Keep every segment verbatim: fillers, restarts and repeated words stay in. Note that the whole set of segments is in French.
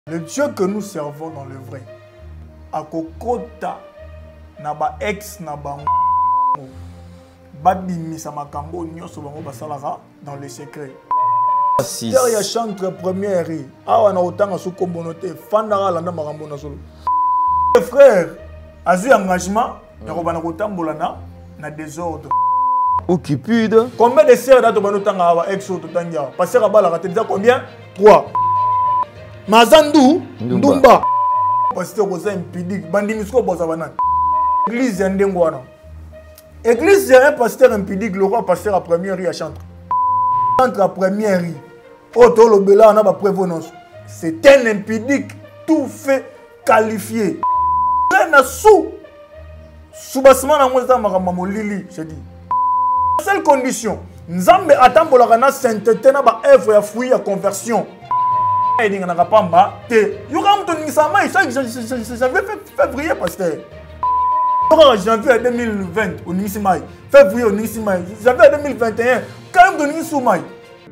Le Dieu que nous servons dans le vrai, à kokota na ba ex na ba babimisa makambo nyonso bango basalaka dans le secret. Derrière chantre première ri awa na otanga sous communauté fandara landa makambo na solo. Les frères azu engagement na ko bana kotambola na na désordre. Occupide. Combien de sœurs dato bana otanga awa ex auto tangia passer à bala ka déjà combien? trois. Mazandu Ndumba pasteur koza impidique bandimisko boza banana église ya ndengo wana église ya un pasteur impidique le roi pasteur à première rue à chantre entre à première rue auto lobela na ba prévenance c'est un impidique tout fait qualifié na sous soubassement na moza makamba molili je dis seule condition nzambe atambolaka na sainteté na ba œuvre ya fruit ya conversion. Il y a janvier février pasteur janvier deux mille vingt au Nisimai février au Nisimai janvier deux mille vingt et un quand même de Nisimai.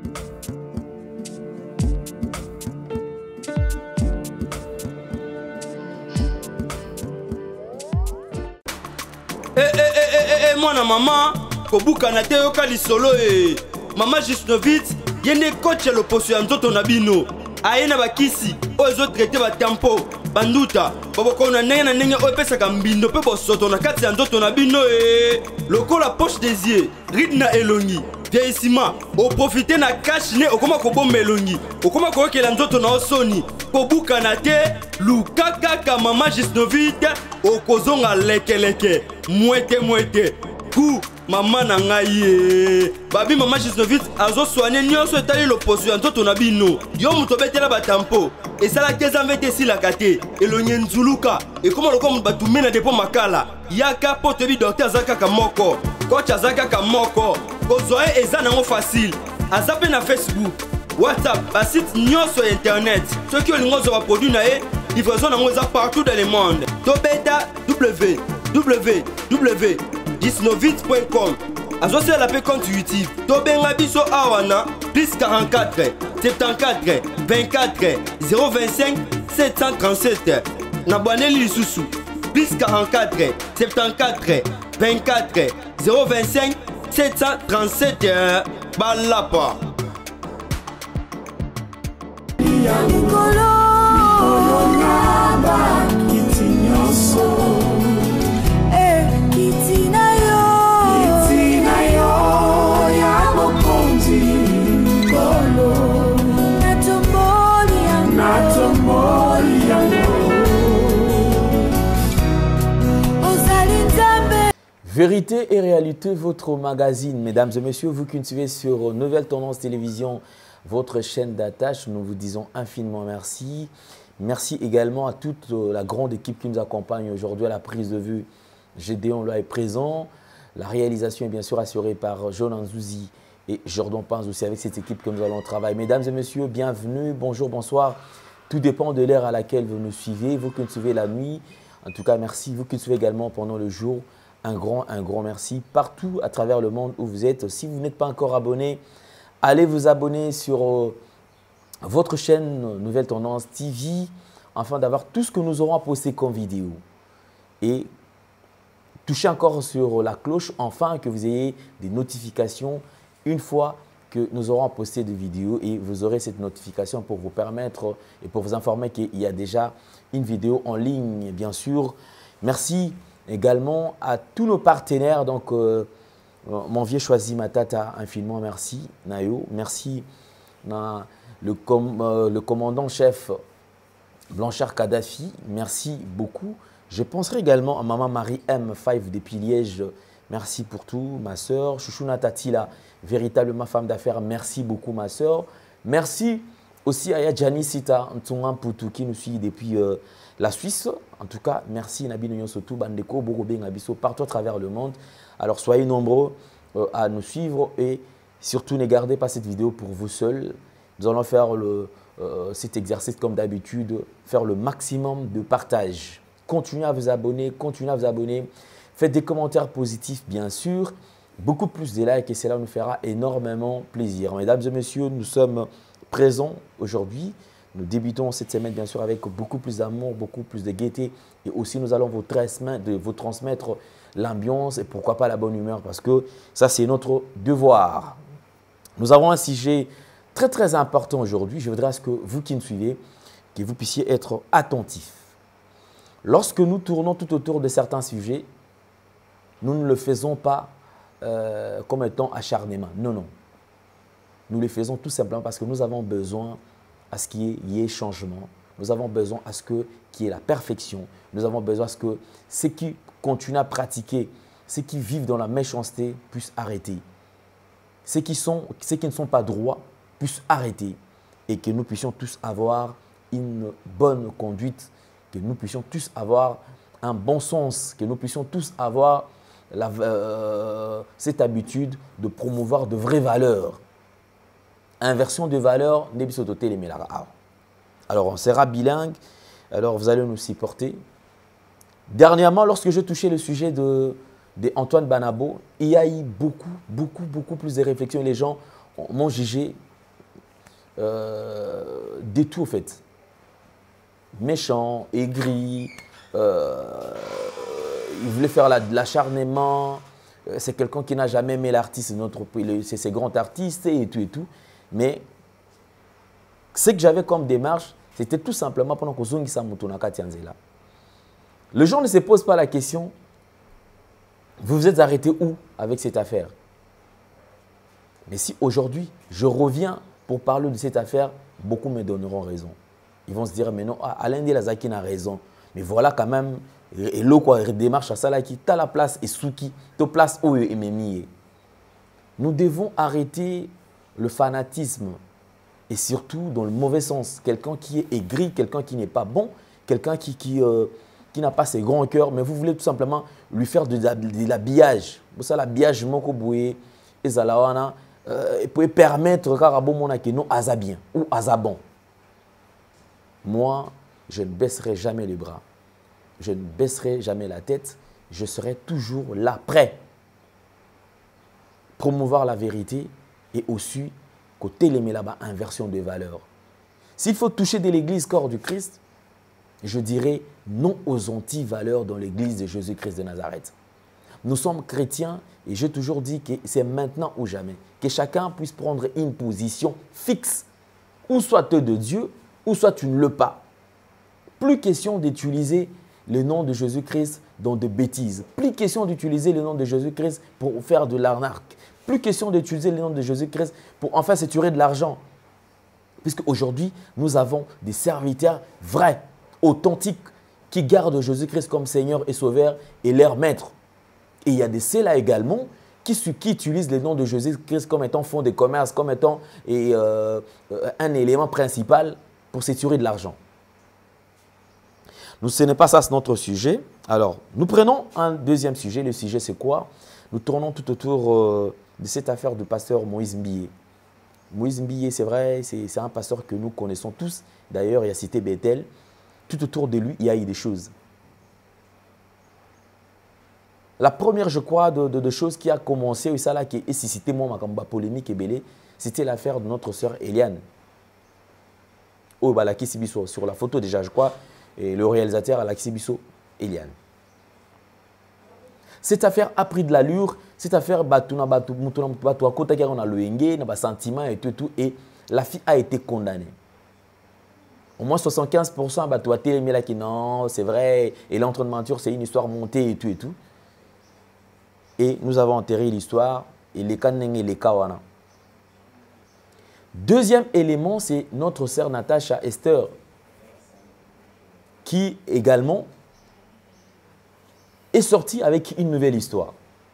Eh eh eh eh eh moi na maman kobuka na te yoka lisolo eh maman Gisnovitz yene coach ya loposo ya nzoto na bino. Aïe na bakisi ozo traité ba tempo banduta boboko na ndenge na ndenge oyo pesaka mbindo pe bosoto na kati ya nzoto na bino e lokola poche des yeux ride na elongi vieillissement o profiter na cash ne okoma kobomba elongi okoma koyokela nzoto na osoni kobuka na te lukaka ka mama Gisnovitz okozonga lekeleke mwete mwete ku mama na ngai babi mama Gisnovitz azo soigner nyonso etali loposo ya nzoto na bino yo muto betela batampo esala keza mvete silaka te elonye nzuluka ekoma lokoma mutu batume na depo makala yaka po toyebi docteur aza kaka moko coach aza kaka moko kozwa ye eza nango facile aza mpe na Facebook WhatsApp basite nyonso ya internet soki olingi ozwa baproduit na ye livraison nango eza partout dans le monde tobeta w w w gisnovitz point com azosala la pe compte YouTube tobenga biso awana plus quarante-quatre soixante-quatorze vingt-quatre zéro vingt-cinq sept cent trente-sept na bwaneli lisusu plus quarante-quatre soixante-quatorze vingt-quatre zéro vingt-cinq sept cent trente-sept balapa Vérité et réalité, votre magazine, mesdames et messieurs, vous qui nous suivez sur Nouvelle Tendance Télévision, votre chaîne d'attache, nous vous disons infiniment merci. Merci également à toute la grande équipe qui nous accompagne aujourd'hui à la prise de vue. Gédéon là est présent. La réalisation est bien sûr assurée par John Anzouzi et Jordan Panz aussi avec cette équipe que nous allons travailler. Mesdames et messieurs, bienvenue, bonjour, bonsoir. Tout dépend de l'heure à laquelle vous nous suivez. Vous qui nous suivez la nuit, en tout cas merci. Vous qui nous suivez également pendant le jour. Un grand, un grand merci partout à travers le monde où vous êtes. Si vous n'êtes pas encore abonné, allez vous abonner sur euh, votre chaîne Nouvelle Tendance T V afin d'avoir tout ce que nous aurons à poster comme vidéo. Et touchez encore sur la cloche afin que vous ayez des notifications une fois que nous aurons à poster des vidéos et vous aurez cette notification pour vous permettre et pour vous informer qu'il y a déjà une vidéo en ligne, bien sûr. Merci également à tous nos partenaires, donc euh, mon vieux choisi Matata, infiniment merci. Nayo, merci na, le, com, euh, le commandant-chef Blanchard Kadhafi, merci beaucoup. Je penserai également à maman Marie M cinq depuis Liège, merci pour tout. Ma soeur, Chouchouna Tatila, véritablement femme d'affaires, merci beaucoup ma soeur. Merci aussi à Yadjani Sita Ntungan Poutou qui nous suit depuis euh, la Suisse. En tout cas, merci Nabi Nyon Sotou, Bandeko, Borobe, Nabiso, partout à travers le monde. Alors soyez nombreux euh, à nous suivre et surtout ne gardez pas cette vidéo pour vous seuls. Nous allons faire le, euh, cet exercice comme d'habitude, faire le maximum de partage. Continuez à vous abonner, continuez à vous abonner. Faites des commentaires positifs bien sûr, beaucoup plus de likes et cela nous fera énormément plaisir. Mesdames et messieurs, nous sommes présents aujourd'hui Nous débutons cette semaine, bien sûr, avec beaucoup plus d'amour, beaucoup plus de gaieté. Et aussi, nous allons vous transmettre, de vous transmettre l'ambiance et pourquoi pas la bonne humeur, parce que ça, c'est notre devoir. Nous avons un sujet très, très important aujourd'hui. Je voudrais à ce que vous qui me suivez, que vous puissiez être attentifs. Lorsque nous tournons tout autour de certains sujets, nous ne le faisons pas euh, comme étant acharnement. Non, non. Nous le faisons tout simplement parce que nous avons besoin à ce qu'il y ait changement. Nous avons besoin à ce qu'il y ait la perfection. Nous avons besoin à ce que ceux qui continuent à pratiquer, ceux qui vivent dans la méchanceté puissent arrêter. Ceux qui, sont, ceux qui ne sont pas droits puissent arrêter. Et que nous puissions tous avoir une bonne conduite, que nous puissions tous avoir un bon sens, que nous puissions tous avoir la, euh, cette habitude de promouvoir de vraies valeurs. Inversion de valeurs, alors on sera bilingue, alors vous allez nous supporter. Dernièrement, lorsque je touchais le sujet de, de Antoine Banabo, il y a eu beaucoup, beaucoup, beaucoup plus de réflexions. Les gens m'ont jugé euh, de tout, en fait. Méchant, aigri, euh, il voulait faire la, de l'acharnement. C'est quelqu'un qui n'a jamais aimé l'artiste de notre pays, c'est ces grands artistes et tout et tout. Mais ce que j'avais comme démarche, c'était tout simplement pendant que Zongisa Moutonaka Tianzela. Le gens ne se pose pas la question, vous vous êtes arrêté où avec cette affaire? Mais si aujourd'hui, je reviens pour parler de cette affaire, beaucoup me donneront raison. Ils vont se dire, mais non, Alain Delazaki a raison. Mais voilà quand même, et l'eau quoi, démarche à ça qui t'a la place et Souki, ta place où est Memi. Nous devons arrêter le fanatisme et surtout dans le mauvais sens. Quelqu'un qui est aigri, quelqu'un qui n'est pas bon, quelqu'un qui, qui, euh, qui n'a pas ses grands cœurs, mais vous voulez tout simplement lui faire de, de, de l'habillage. Pour ça, l'habillage, et Zalawana, euh, peut permettre que nous bien ou azabon. Moi, je ne baisserai jamais les bras. Je ne baisserai jamais la tête. Je serai toujours là, prêt. Promouvoir la vérité et aussi côté les là-bas, inversion des valeurs. S'il faut toucher de l'église corps du Christ, je dirais non aux anti-valeurs dans l'église de Jésus-Christ de Nazareth. Nous sommes chrétiens et j'ai toujours dit que c'est maintenant ou jamais. Que chacun puisse prendre une position fixe, ou soit de Dieu, ou soit tu ne le pas. Plus question d'utiliser le nom de Jésus-Christ dans de bêtises. Plus question d'utiliser le nom de Jésus-Christ pour faire de l'arnaque. Plus question d'utiliser le nom de Jésus-Christ pour enfin se tuer de l'argent. Puisque aujourd'hui, nous avons des serviteurs vrais, authentiques, qui gardent Jésus-Christ comme Seigneur et Sauveur et leur maître. Et il y a des ceux-là également qui, qui utilisent le nom de Jésus-Christ comme étant fonds de commerce, comme étant et, euh, un élément principal pour se tuer de l'argent. Nous, ce n'est pas ça, c'est notre sujet. Alors, nous prenons un deuxième sujet. Le sujet, c'est quoi? Nous tournons tout autour euh, de cette affaire du pasteur Moïse Mbié. Moïse Mbié, c'est vrai, c'est un pasteur que nous connaissons tous. D'ailleurs, il a cité Bethel. Tout autour de lui, il y a eu des choses. La première, je crois, de, de, de choses qui a commencé, ça là, qui est suscité moi, ma polémique et belé, c'était l'affaire de notre sœur Eliane. Oh, bah, la Kissibiso, sur la photo déjà, je crois, et le réalisateur, la Kissibiso, Eliane. Cette affaire a pris de l'allure. Cette affaire, on a le henge, on a sentiment et tout, tout, et la fille a été condamnée. Au moins soixante-quinze pour cent, bah, tu as télémé là qui non, c'est vrai, et l'entre de menture, c'est une histoire montée et tout et tout. Et nous avons enterré l'histoire et les kaneng et les kawana. Deuxième élément, c'est notre sœur Natacha Esther, qui également est sortie avec une nouvelle histoire.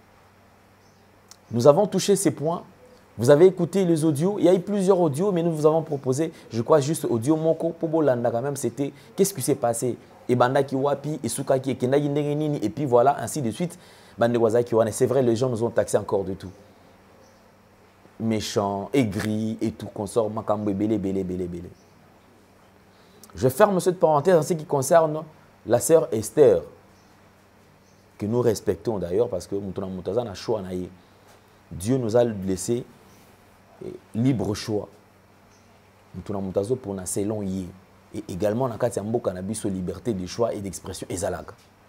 Nous avons touché ces points. Vous avez écouté les audios. Il y a eu plusieurs audios, mais nous vous avons proposé, je crois, juste audio Moko, Pobolanda quand même, c'était qu'est-ce qui s'est passé? Et Banda ki wapi, et Sukaki, et Kenagi Ndengenini, et puis voilà, ainsi de suite. C'est vrai, les gens nous ont taxé encore de tout. Méchants, aigris et tout, consort, makambo, belé, belé, belé, belé. Je ferme cette parenthèse en ce qui concerne la sœur Esther, que nous respectons d'ailleurs parce que Dieu nous a laissé libre choix. Mutuna mutazo pour na selon yé. Et également na kati ya mboka na biso liberté de choix et d'expression ezalaka.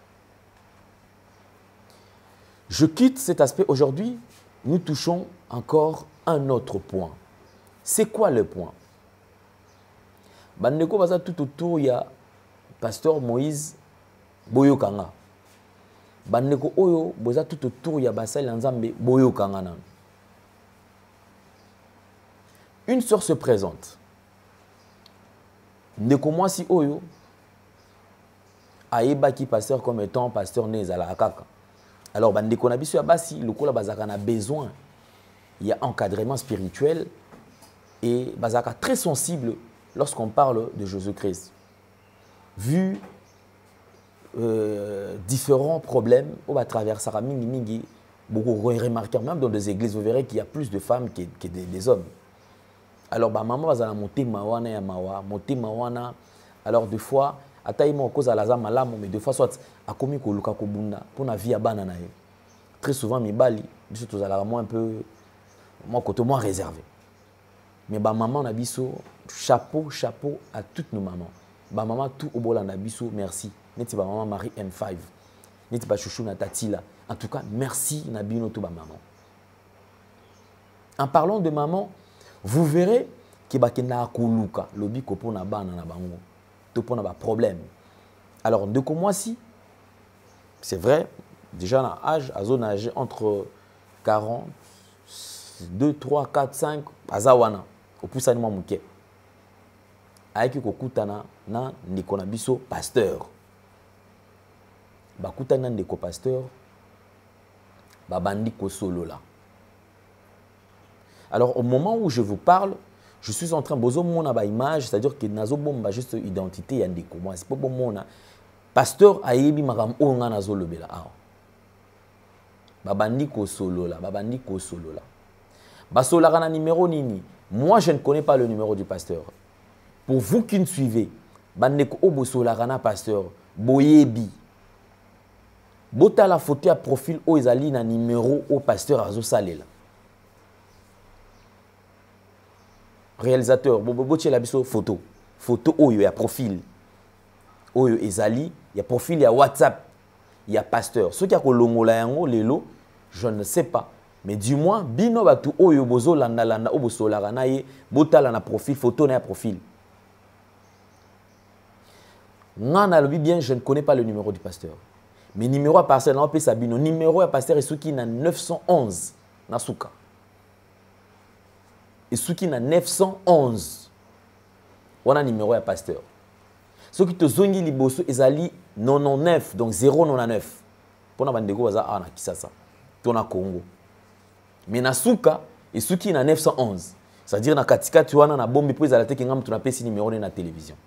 Je quitte cet aspect aujourd'hui. Nous touchons encore un autre point. C'est quoi le point? Bandeko baza tout autour, il y a Pasteur Moïse Boyokanga. Bandeko oyo baza tout autour, il y a Basali Nzambe Boyokanga. Une sœur se présente. Ndeko mwasi oyo aebaki pasteur comme étant pasteur Nezala Akaka. Alors, bandeko na biso ya basi, lokola bazaka na besoin, il y a encadrement spirituel et bazaka très sensible lorsqu'on parle de Jésus-Christ. Vu euh, différents problèmes, on va traverser à mingi mingi, beaucoup remarquer même dans des églises, vous verrez qu'il y a plus de femmes que, que des, des hommes. Alors, bah, maman va monter mawana ya mawa, monter mawana. Alors, des fois, ataïmo cause à la zama lamo, mais des fois, soit à komi ko luka ko bunda pour na vie à banana. Très souvent, mi bali, surtout à la moi un peu, moi côté moins réservé. Mais bah maman na biso, chapeau, chapeau à toutes nos mamans. Bah maman tout au bola na biso, merci. Neti ba maman Marie M cinq. Neti ba chouchou na tatila. En tout cas, merci na bino tout ba maman. En parlant de maman, vous verrez que ba kena ko luka, lobi ko pona bana na bango. To pona ba problème. Alors de comme moi si c'est vrai, déjà dans l'âge, à zone âgée entre quarante, deux, trois, quatre, cinq, azawana, au plus animal mouké. Aïki kokutana na ndeko na biso pasteur. Bakutana ndeko pasteur, babandi ko solo là. Alors au moment où je vous parle, je suis en train de bozo mona ba image, c'est-à-dire que nazo bomba juste identité ya ndeko. Moi c'est pas bon mona. Pasteur ayebi makam o nga nazo lobela awa. Babandi ko solo là, babandi ko solo là. Basola kana numéro nini? Moi je ne connais pas le numéro du pasteur. Pour vous qui me suivez, bandeko o bosola kana pasteur, boyebi. Bota la photo à profil o ezali na numéro au pasteur azo salela. Réalisateur, bobo botie la biso photo. Photo oyo ya profil. Oyo ezali, il y a profil, il y a WhatsApp, il y a pasteur. Ce qui a kolongola yango lelo, je ne sais pas. Mais du moins, bino batu oyo bozo landa landa o bosola kana ye, botala na profil, photo na profil. Ngana lobi bien, je ne connais pas le numéro du pasteur. Mais numéro à pasteur, on peut sabino. Numéro à pasteur est ce qui na neuf cent onze na souka. Et ce qui na neuf cent onze. On a numéro à pasteur. Ce qui te zongi liboso ezali quatre-vingt-dix-neuf, donc zéro quatre-vingt-dix-neuf. Pour na bandeko baza a na Kisasa. Tona Congo. Mais na souka, et ce qui na neuf cent onze. C'est-à-dire na katika tuana na bombi po ezalate ki ngam tuna pesi numéro na télévision.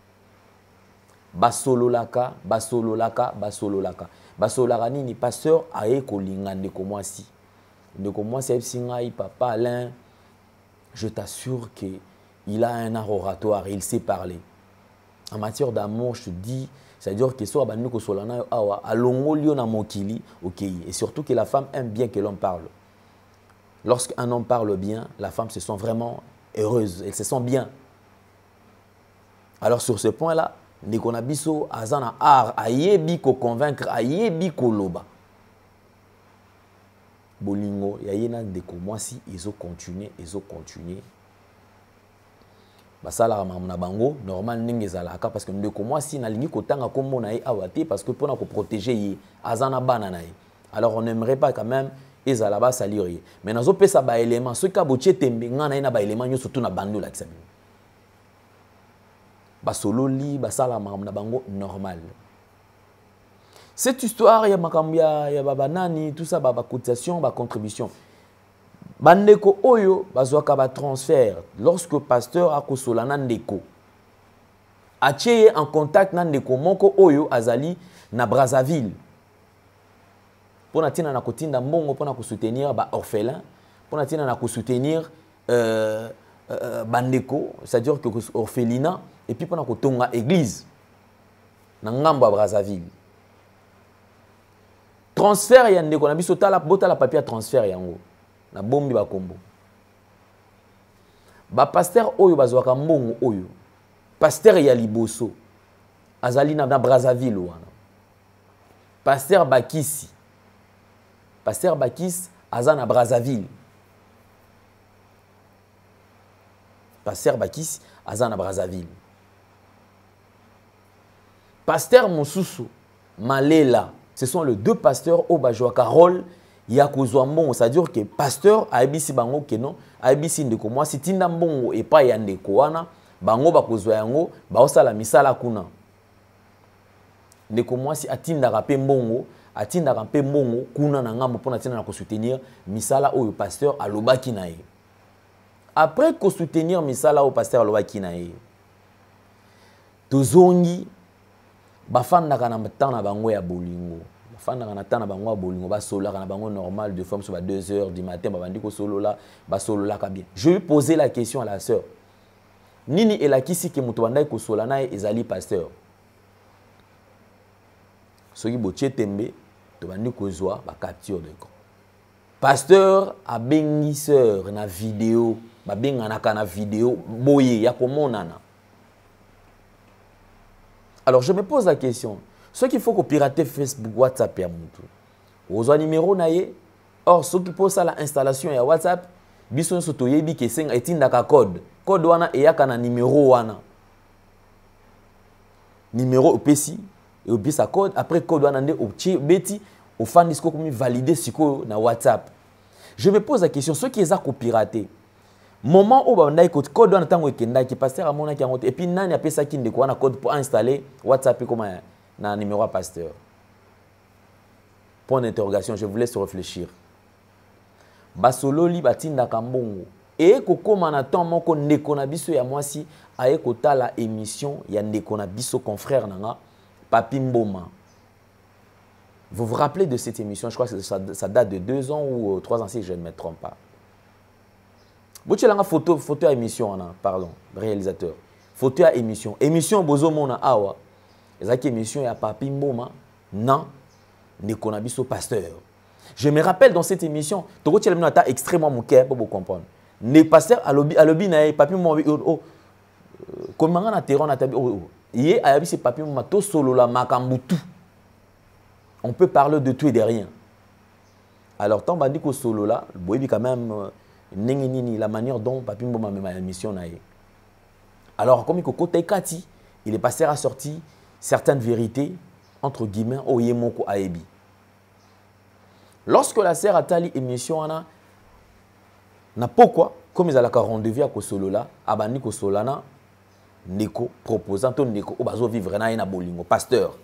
Basolo laka, basolo laka, basolo laka. Basolo laka ni pasteur aye kolinga ndeko mwasi. Ndeko mwasi singai papa Alain, je t'assure que il a un art oratoire, il sait parler. En matière d'amour, je te dis, c'est-à-dire que soit bandeko solana awa alongo lio na mokili, OK, et surtout que la femme aime bien que l'homme parle. Lorsqu'un homme parle bien, la femme se sent vraiment heureuse, elle se sent bien. Alors sur ce point-là, Ndeko na biso azana art ayebi ko convaincre ayebi ko loba. Bolingo ya yena ndeko mwasi izo continuer izo continuer. Basala na bango normal ndenge zalaka parce que ndeko mwasi na lingi kotanga kombo na ye awate parce que pona ko protéger ye azana bana na ye. Alors on n'aimerait pas quand même ezala ba salir ye. Mais nazo pesa ba élément ce ka botie tembe ngana na ba élément nyo surtout na bando la kisabi. Basololi, basala na bango normal. Cette histoire, il y a makambia, il y a babanani, tout ça, ba cotisation, ba contribution. Bandeko oyo, bazwaka ba transfert. Lorsque pasteur a kosola nandeko, acheye en contact nandeko moko oyo azali na Brazzaville. Pona tina na kotinda mbongo pona ko soutenir ba orphelin, pona tina na ko soutenir euh, euh, bandeko, c'est-à-dire que orphelinat. Et puis pendant que tonga église na ngambo Brazzaville transfert ya ndeko na biso tala bota la papier transfert yango na bombi ba kombo ba pasteur oyo bazwaka mbongo oyo pasteur ya liboso azali na Brazzaville wana pasteur Bakisi pasteur Bakis aza na Brazzaville pasteur Bakis aza na Brazzaville pasteur Mosusu Malela, ce sont les deux pasteurs au bajouaka rôle ya kozwa mbongo, c'est-à-dire que pasteur aibisi bango ke non aibisi ndeko moi si tinda mbongo et pas ya ndeko wana bango bakozwa yango baosala misala kuna ndeko moi si atinda rapé mbongo atinda rapé mbongo kuna na ngambo pona tina na ko soutenir misala oyo pasteur alobaki na ye après ko soutenir misala au pasteur alobaki na ye tozongi bafandaka na temps na bango ya bolingo bafandaka na temps na bango ya bolingo basolaka na bango normal de forme sur deux heures du matin babandi ko solola basololaka bien. Je lui poser la question à la sœur nini elakisi ke muto bandai ko sola na ezali pasteur soki botie tembe to bandi ko zwa ba capture de camp pasteur abengi sœur na vidéo babenganaka na vidéo boye ya komonana. Alors je me pose la question, ce qu'il faut que pirater Facebook, WhatsApp et Moutou. Aux numéro naie, or ce qui pose à l'installation et WhatsApp, bison soto yebi ke seng etindaka code, code wana e yaka numéro wana. Numéro opesi et obisa code après code wana nde obti beti au fan disco comme valider siko na WhatsApp. Je me pose la question, ce qui est à pirater. Moment où on a écouté code on tango ekenda qui pasteur à mon et puis nani appelle ça qui ndeko wana code pour installer WhatsApp comme na numéro pasteur. Point d'interrogation, je vous laisse réfléchir. Basolo li batinda kambongo et kokoma na temps moko ndeko na biso ya mwasi aye kotala émission ya ndeko na biso confrère nanga Papi Mboma. Vous vous rappelez de cette émission? Je crois que ça, ça date de deux ans ou trois ans si je ne me trompe pas. Vous avez une photo, photo à émission, pardon, réalisateur. Photo à émission. Émission Bozo Mona Awa. Et ça émission il y a Papi Mboma. Non, Nekonabiso pasteur. Je me rappelle dans cette émission, tu as extrêmement mon cœur pour vous comprendre. Les pasteurs à l'obi à l'obi na Papi Mboma oh comment on a terror na tabi oh hier à yabi c'est Papi Mboma to solo la makambutu. On peut parler de tout et de rien. Alors tant bandi ko solo là, boyebi quand même la manière dont Papi Mboma m'a mis mission. Alors, comme il Kati, il est passé à sortir certaines vérités, entre guillemets, au Yemoko Aebi. Lorsque la sœur a tali émission, n'a pourquoi, comme ils ont la rendez-vous à Kosolola, Abani Kosolana, Neko, proposant ton Neko, au bazo vivre na bolingo, pasteur.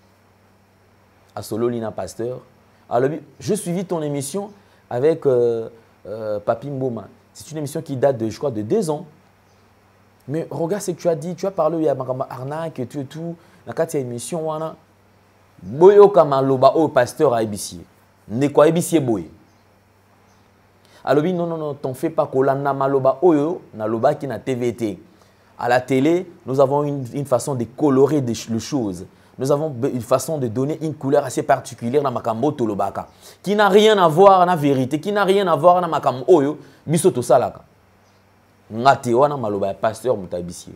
À Solo Lina, pasteur. Alors, je suivis ton émission avec. Euh, Euh, Papi Mboma. C'est une émission qui date de, je crois, de deux ans. Mais regarde ce que tu as dit. Tu as parlé, il y a arnaque et tout et tout. Dans cette émission, wana boyo kama loba o pasteur a ébissé. Ne quoi ébissé boy. Alors non non non, t'en fais pas kolanda maloba oyo na loba qui na T V T. À la télé, nous avons une, une façon de colorer des, les choses. Nous avons une façon de donner une couleur assez particulière dans Makambo Tolobaka, qui n'a rien à voir avec la vérité, qui n'a rien à voir avec Makambo Oyo, Bisoto Salaka. Ngate wana maloba pasteur Moutabissier.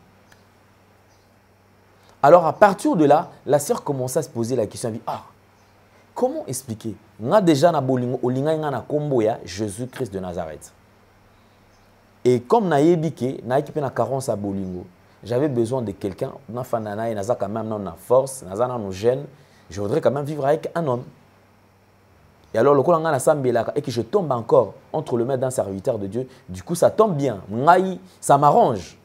Alors à partir de là, la sœur commence à se poser la question, ah, comment expliquer? Nga déjà na bolingo olinga nga na kombo ya Jésus-Christ de Nazareth. Et comme na yebike, na équipe na carence à bolingo. J'avais besoin de quelqu'un, quand même dans force, dans nos gènes. Je voudrais quand même vivre avec un homme. Et alors, le coup, et que je tombe encore entre le maître d'un serviteur de Dieu, du coup, ça tombe bien. Ça m'arrange.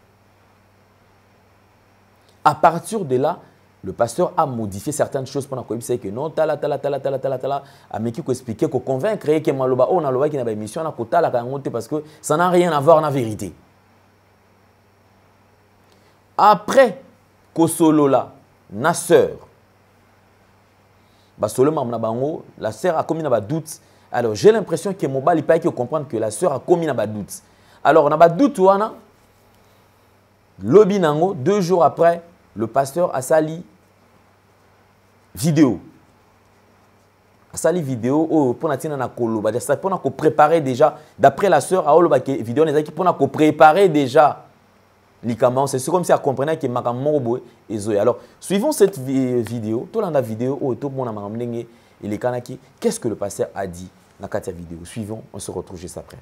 À partir de là, le pasteur a modifié certaines choses pour qu'on puisse que non, tala, tala, tala, tala, tala, tala, à me expliquer, qu'on convaincre que Maloba, on a le qui n'a pas émission, parce que ça n'a rien à voir avec la vérité. Après Kosolola, na sœur, la sœur a commis un doute. Alors j'ai l'impression que mon bal il comprendre que la sœur a commis un doute. Alors on a doute wana, lobby deux jours après, le pasteur a sali vidéo. ça les vidéos oh pour na tina na koloba ça pour na ko préparer déjà d'après la sœur a oloba que vidéo les qui pour na ko préparer déjà likamon c'est comme si elle comprenait que makammo boy et zoé. Alors suivons cette vidéo tout la vidéo oh tout mon amam ndenge et les kanaki qu'est-ce que le pasteur a dit dans cette vidéo. Suivons, on se retrouve juste après.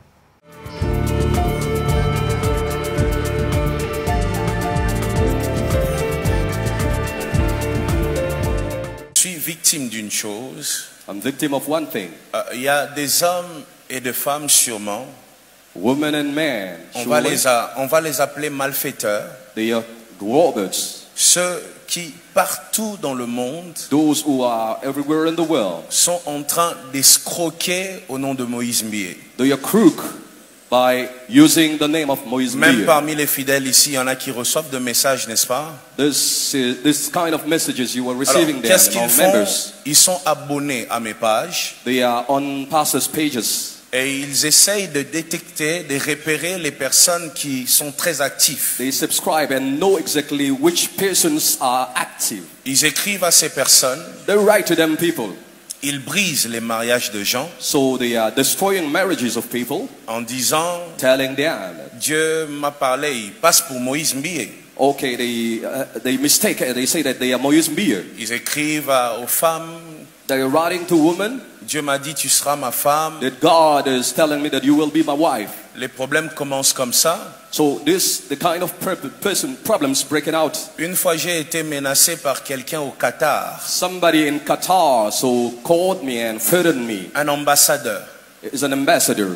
Je suis victime d'une chose. I'm victim of one thing. Il uh, y a des hommes et des femmes sûrement. Women and men. On va, les a, on va les appeler malfaiteurs. They are robbers. Ceux qui partout dans le monde Those who are everywhere in the world sont en train d'escroquer au nom de Moïse Mbie. They are crook by using the name of Moïse Mbie. Même parmi les fidèles ici, il y en a qui reçoivent des messages, n'est-ce pas? This, uh, this kind of messages you are receiving Alors, there qu'est-ce qu'ils among font? members. Ils sont abonnés à mes pages. They are on pastors' pages. Et ils essayent de détecter, de repérer les personnes qui sont très actives. They subscribe and know exactly which persons are active. Ils écrivent à ces personnes. They write to them people. Ils brisent les mariages de gens. So they are destroying marriages of people. En disant, telling them, Dieu m'a parlé, il passe pour Moïse Mbie. Okay, they uh, they mistake. They say that they are Moïse Mbie. Ils écrivent à, aux femmes. They are writing to women. Dieu m'a dit tu seras ma femme. That God is telling me that you will be my wife. Les problèmes commencent comme ça. So this the kind of person problems breaking out. Une fois j'ai été menacé par quelqu'un au Qatar. Somebody in Qatar so called me and threatened me. Un ambassadeur. Is an ambassador.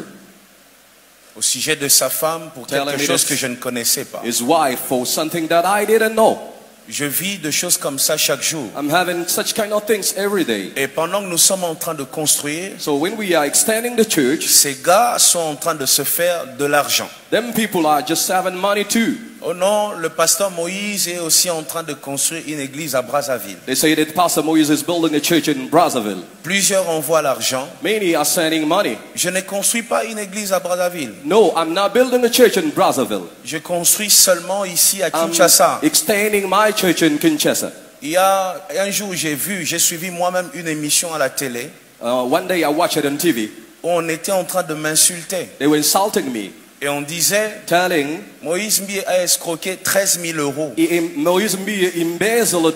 Au sujet de sa femme pour quelque chose que je ne connaissais pas. His wife for something that I didn't know. Je vis de choses comme ça chaque jour. I'm having such kind of things every day. Et pendant que nous sommes en train de construire, so when we are extending the church, ces gars sont en train de se faire de l'argent. Them people are just having money too. Oh non, le pasteur Moïse est aussi en train de construire une église à Brazzaville. They say that Pastor Moïse is building a church in Brazzaville. Plusieurs envoient l'argent. Many are sending money. Je ne construis pas une église à Brazzaville. No, I'm not building a church in Brazzaville. Je construis seulement ici à Kinshasa. I'm extending my church in Kinshasa. Il y a un jour, j'ai vu, j'ai suivi moi-même une émission à la télé. Uh, one day I watched it on T V. Où on était en train de m'insulter. They were insulting me. Et on disait, telling, Moïse Mbie a escroqué treize mille euros. Moïse Mbie embezzled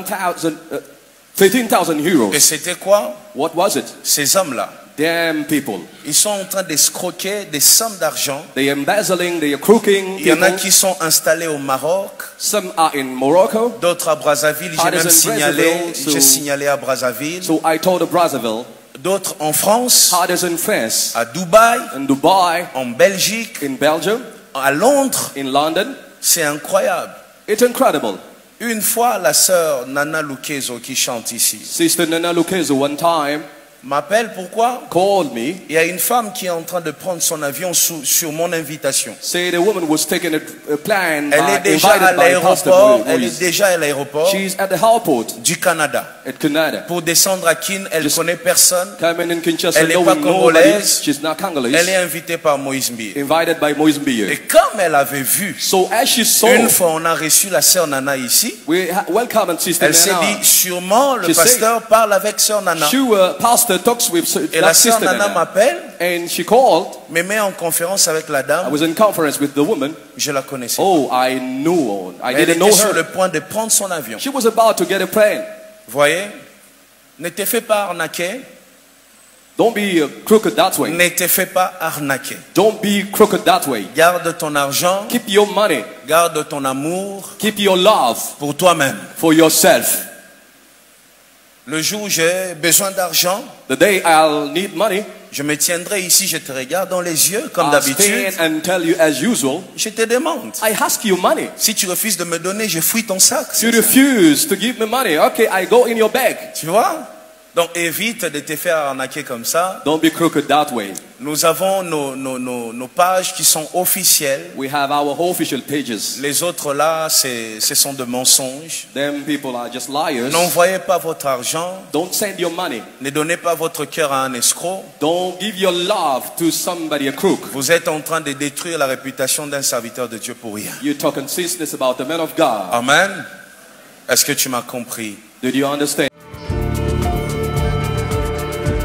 thirteen thousand euros. Et c'était quoi? What was it? Ces hommes-là. Damn people. Ils sont en train d'escroquer des sommes d'argent. They are embezzling, they are crooking. Il y en a qui sont installés au Maroc. Some are in Morocco. D'autres à Brazzaville. J'ai même signalé, so, j'ai signalé à Brazzaville. So I told Brazzaville. D'autres en France. Others in France. À Dubaï. In Dubai. En Belgique. In Belgium. À Londres. In London. C'est incroyable. It's incredible. Une fois, la sœur Nana Lukezo qui chante ici. Sister Nana Lukezo one time. M'appelle pourquoi? Called me. Il y a une femme qui est en train de prendre son avion sous, sur mon invitation. Say the woman was taking a, a plan. Elle est déjà à l'aéroport. Elle est déjà à l'aéroport. She's at the airport. Du Canada. At Canada. Pour descendre à Kin, elle ne connaît personne. Coming in Kinshasa, elle n'est pas congolaise. She's not Congolese. Elle est invitée par Moïse Mbie. Invited by Moïse Mbie. Et comme elle avait vu, so as she saw, une fois on a reçu la sœur Nana ici. We welcome and sister elle s'est dit sûrement le she pasteur said, parle avec sœur Nana. Sure, pastor talks with. Et la sœur Nana m'appelle, and she called, me met en conférence avec la dame. I was in conference with the woman. Je la connaissais. Oh, I knew, I Elle didn't know était her. sur le point de prendre son avion. She was about to get a plane. Voyez, ne te fais pas arnaquer. Don't be uh, crooked that way. Ne te fais pas arnaquer. Don't be crooked that way. Garde ton argent. Keep your money. Garde ton amour. Keep your love. Pour toi-même. For yourself. Le jour où j'ai besoin d'argent, the day I'll need money, je me tiendrai ici, je te regarde dans les yeux comme d'habitude. And tell you as usual. Je te demande. I ask you money. Si tu refuses de me donner, je fouille ton sac. You refuse to give me money. Okay, I go in your bag. Tu vois? Donc évite de te faire arnaquer comme ça. Don't be crooked that way. Nous avons nos, nos, nos, nos pages qui sont officielles. We have our official pages. Les autres là, ce sont de mensonges. Them people are just liars. N'envoyez pas votre argent. Don't send your money. Ne donnez pas votre cœur à un escroc. Don't give your love to somebody a crook. Vous êtes en train de détruire la réputation d'un serviteur de Dieu pour rien. You talk consistence about the man of God. Amen. Est-ce que tu m'as compris? Did you understand?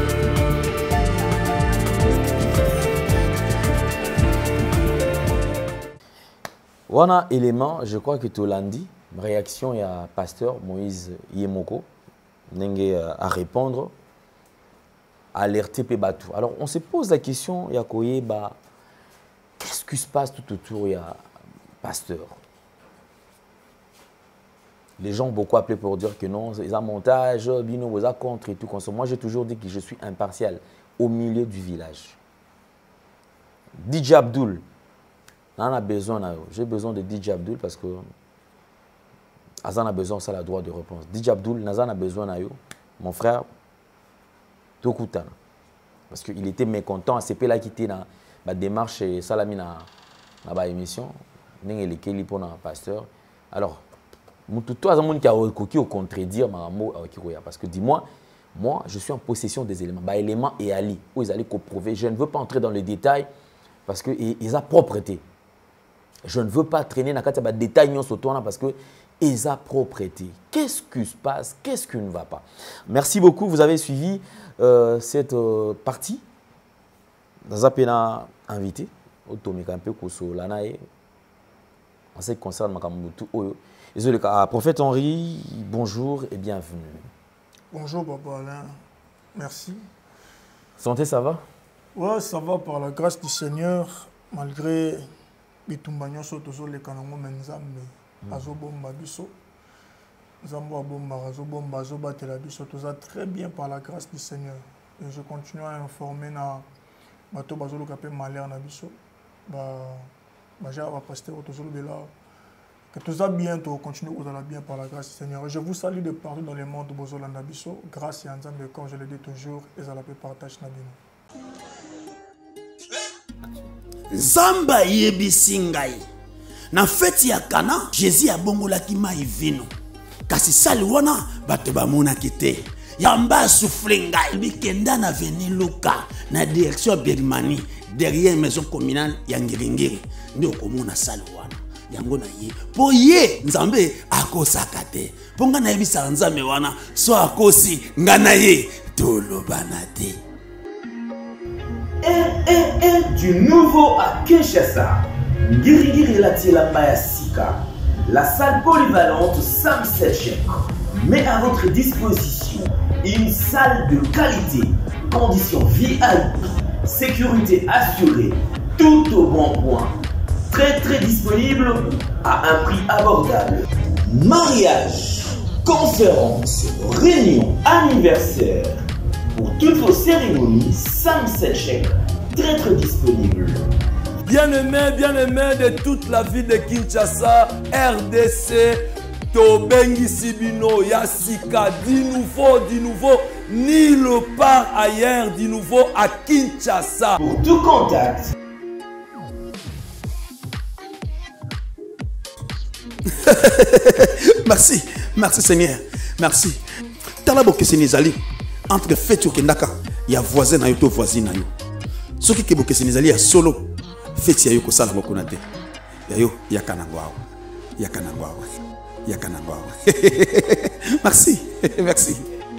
Wana élément, je crois que tu l'as dit, réaction, il y a pasteur Moïse Yemoko, à répondre, alerter Pébatou. Alors, on se pose la question, il y a Koye, bah, qu'est-ce qui se passe tout autour, il y a pasteur? Les gens ont beaucoup appelé pour dire que non, ils ont montage, bino, ils ont contre et tout. Moi, j'ai toujours dit que je suis impartial au milieu du village. D J Abdul, on a besoin, j'ai besoin de D J Abdul parce que Azan a besoin, ça a le droit de réponse. D J Abdul, Nazan a besoin, mon frère, Tokutan. Parce qu'il était mécontent, à C P là qui était dans la démarche et Salami dans la émission, il était là pour le pasteur. Alors, tout le monde qui a contredire parce que dis-moi, moi, je suis en possession des éléments. Bah, éléments et Ali, où ils allaient prouver. Je ne veux pas entrer dans les détails parce qu'ils ont propreté. Je ne veux pas traîner dans les détails parce que ils ont propreté. Qu'est-ce qui se passe? Qu'est-ce qui ne va pas? Merci beaucoup. Vous avez suivi euh, cette euh, partie. Dans un pénal invité, en ce qui concerne Makamutu Oyo. Désolé, prophète Henri, bonjour et bienvenue. Bonjour, Papa Alain. Merci. Santé, ça va? Oui, ça va par la grâce du Seigneur, malgré les Tumbagnos, les Kanongo Menzambe, Azobomba Biso, Zambo Bomba, Azobomba, Azoba Telabiso, tout ça très bien par la grâce du Seigneur. Et je continue à informer na Bato Bazolo Kapé Malher Nabiso, Baja va pasteur Otozolo Bela. Que tout ça bientôt continue, vous allez bien par la grâce du Seigneur. Je vous salue de partout dans le monde de Bozola Nabiso. Grâce et ensemble, comme je le dis toujours, et ça la peut partager Nabino. Zamba yebisingai. Na feti ya Kana, Jésus a bongola ki mai vino. Kasi sali wana bato ba mona kite. Yamba soufflengai. Bikenda na veni Luka na direction Birmanie derrière maison communale ya Ngiringiri. Ndio komuna sali wana. Yango na ye po ye nzambe akosaka te po nga na yebisa nzambe wana so akosi nga na ye tolobana te. R R R du nouveau à Kinshasa. Ngirigiri Latiela Mayasika. La salle polyvalente Sam Setchek met à votre disposition une salle de qualité, conditions V I P, sécurité assurée, tout au bon point. Très très disponible à un prix abordable. Mariage, conférences, réunions, anniversaires. Pour toutes vos cérémonies, Sam Setchek, très très disponible. Bien-aimé, bien-aimé de toute la ville de Kinshasa, R D C, Tobengi Sibino, Yasika, du nouveau, du nouveau, nulle part ailleurs, du nouveau à Kinshasa. Pour tout contact. Merci, merci Seigneur, merci. Talabo que Sénézali, entre fête au Kendaka, il y a voisin na yo to voisin na yo. Ce qui est que Sénézali ya solo, fête ya yo ko sala boko na te. Ya yo ya kanangwao, ya kanangwao, ya kanangwao. Merci, merci.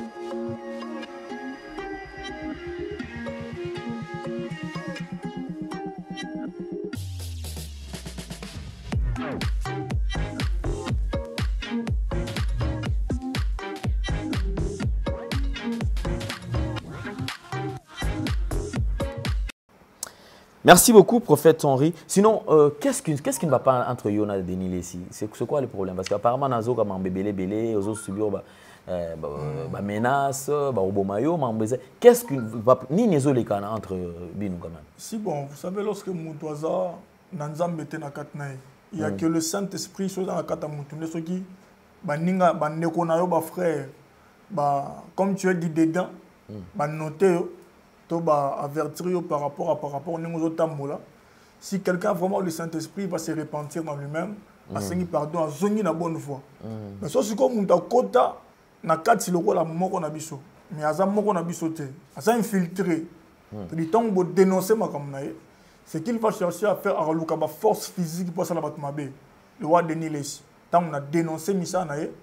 Merci beaucoup, prophète Henri. Sinon, euh, qu'est-ce qui, qu'est-ce qui ne va pas entre Yona et Denis ici? C'est quoi le problème? Parce qu'apparemment, Nazo, comme un bébé, bébé, aux autres subir des menaces, qu'est-ce qui va pas. Ni Nézo les canards entre Binou quand même. Si bon, vous savez, lorsque Moutouaza, Nanzam était dans la Katnaï, il n'y a que le Saint-Esprit qui est dans la Katamoutoune. Ce qui, Baninga, Banekonayo, ba frère, comme tu as dit dedans, Banoté. Avertir par rapport à par rapport aux autres mots. Si quelqu'un vraiment le Saint-Esprit va se repentir dans lui-même, parce qu'il pardon à zoni la bonne foi. Mais ça c'est comme un kota na quatre si le rôle la mort qu'on a biso. Mais à ça mort qu'on a bisoté, à ça infiltré. Du temps où dénoncer ma comme naïe, c'est qu'il va chercher à faire à la force physique pour ça la battre ma bé. Le roi Denis Lessi. Tant on a dénoncé Missa naïe,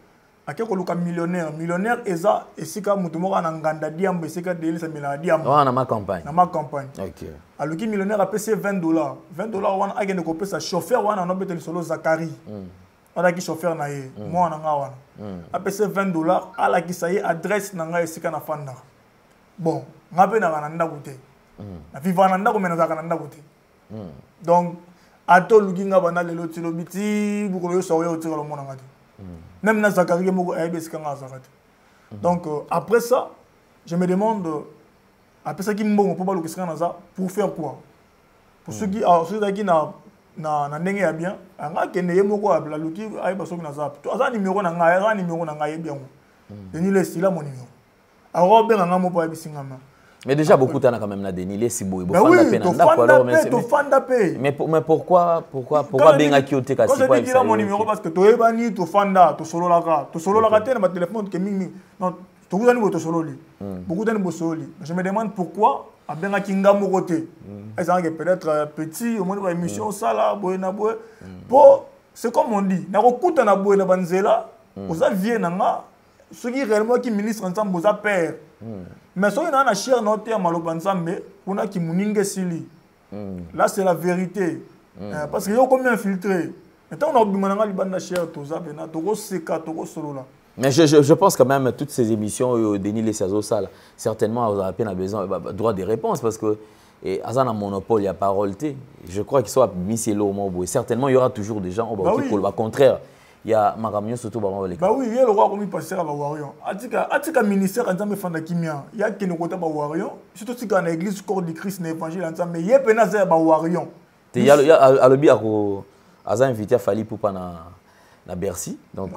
ake koluka millionnaire millionnaire eza esika mutu moko na nganda diambo esika delisa mila diambo wana ma campagne na ma campagne OK aluki millionnaire apesi vingt dollars vingt dollars wana akende kopesa chauffeur wana no beteli solo Zakari wana ki chauffeur na ye moi na nga wana apesi vingt dollars ala ki saye adresse na nga esika na fanda bon ngape na kana ndako te na vivana na ndako mena za kana ndako te donc ato luki nga bana lelo tilo biti bukolo yo sawo yo tiro lo mona ngati même na Zakari moko ayebi esika nga Zakati donc euh, après ça je me demande euh, après ça qui mbongo pour baluka esika na za pour faire quoi pour ceux qui ah ceux qui na na na ndenge ya bien anga kende ye moko abla luki ayeba soki na za to aza numéro na nga aza numéro na nga yebi yango Denis le style mon numéro alors ben nga mo pa yebisinga ma. Mais déjà, beaucoup d'années quand même, na Denis, les Sibo, bah oui, tu fanda paix, tu fanda paix. Mais mais pourquoi, pourquoi, pourquoi bien à qui au T-K? Quand je dis là mon numéro parce que tu es bani, tu fanda, tu solo la gare, tu solo la gare, tu as téléphone qui mimi. Non, tu vous donnes votre solo li. Beaucoup d'années votre solo li. Je me demande pourquoi à bien à Kinga Moroté. Est-ce que peut-être petit, au moins une émission ça là, boy na boy. Bon, c'est comme on dit, na rokuta na boy na banzela, vous avez nanga, ceux qui réellement qui ministre ensemble vous a peur. Mais si on a un cher noté à Malobanzambe, on a qui mouningue sili. Là, c'est la vérité. Euh, parce qu'il y a combien infiltré. Maintenant, on a oublié que on cher tout ça, on a seka, on a solo là. Mais je, je, je pense quand même toutes ces émissions, euh, Denis Lessazo, ça, là, certainement, vous avez à peine besoin bah, bah, droit des réponses parce que et Azan a monopole, il y a parole. Je crois qu'il soit mis c'est l'eau au certainement, il y aura toujours des gens au bah, oui. Au contraire. Il y a Magamio surtout bah oui, il y a le roi comme il passera à Warion. Atika atika ministère ensemble fanda kimia. Il y a qui ne côté ba Warion. Surtout si quand l'église corps du Christ l'évangile ensemble mais il y a penaza ba Warion. Il y a il y a à l'obi à Aza invité à Fali pour pas na na Bercy. Donc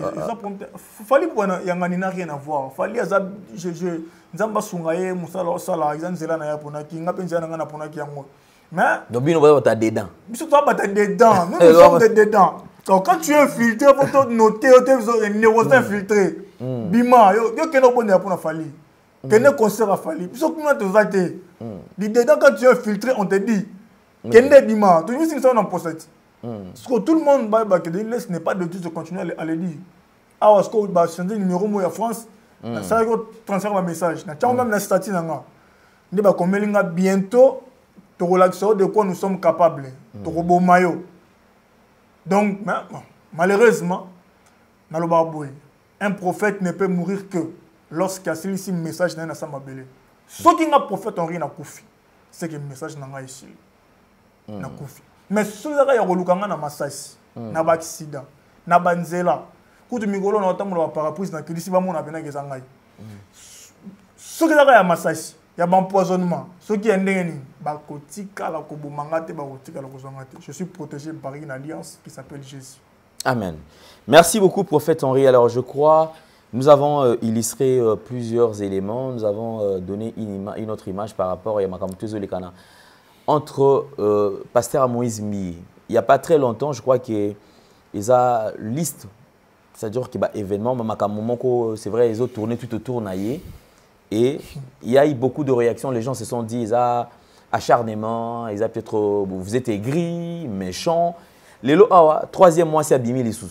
Fali pour na yangani n'a rien à voir. Fali Aza je je nzamba sungaye musala sala izan zela na ya pona ki ngapenza na ngana pona ki yango. Mais donc bino ba ta dedans. Biso to ba ta dedans. Nous nous sommes dedans. Donc quand tu es infiltré, il faut noter, les négociants infiltrés. Bima, yo yo keno bonne pour na Fali. Keno concert à Fali. Ils sont comment te vater. Dedans quand tu es infiltré, on te dit kende bima, tu veux si ça on en possède. Parce que tout le monde bah bah que ce n'est pas de tout de continuer à le dire. Ah parce que bah changer numéro moi en France, ça va transférer un message. Na tiens même la statut nanga. Ndi ba komelinga bientôt te relaxer de quoi nous sommes capables. To robo mayo. Donc, malheureusement, un prophète ne peut mourir que lorsqu'il y a celui-ci un message dans sa mabele. Ce qui est un prophète, on rien à koufi. C'est que le message n'a pas ici. Na koufi. Mais ce qui est un relukanga na masasi, na ba accident, na banzela. Quand tu migolo na otamu la parapluie na kilisi ba mona bena gezangai. Ce qui est un masasi, il y a un empoisonnement. Ce qui est un ndengeni, bakotika la kobomangate bakotika la kozangate. Je suis protégé par une alliance qui s'appelle Jésus. Amen. Merci beaucoup, prophète Henri. Alors, je crois, nous avons euh, illustré euh, plusieurs éléments. Nous avons euh, donné une, une autre image par rapport à Yamakamoutezo Lekana. Entre euh, Pasteur Moïse Mi, il n'y a pas très longtemps, je crois qu'il y a une liste, c'est-à-dire qu'il y a un événement, c'est vrai, ils ont tourné tout autour naïe. Et il y a eu beaucoup de réactions. Les gens se sont dit, ils ont acharnement, ils ont peut-être, vous êtes aigris, méchants. Les lots, troisième mois, c'est Abimi les sous.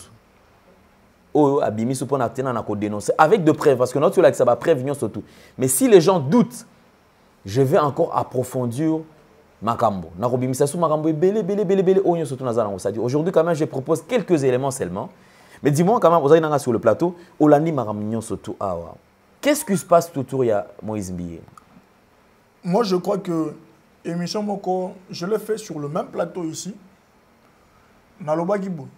Oh, Abimi sous on a dénoncé avec de preuves, parce que notre là, ça va prévenir surtout. Mais si les gens doutent, je vais encore approfondir Makambo. Narobimi ça sous Makambo et belé, belé, belé, belé, oh, surtout Nazaran. Aujourd'hui, quand même, je propose quelques éléments seulement. Mais dis-moi, quand même, vous avez sur le plateau, Olani Makamignon surtout. Ah, wow. Qu'est-ce qui se passe autour de Moïse Mbiye? Moi, je crois que émission Moko, je l'ai fait sur le même plateau ici. Nalobagibou.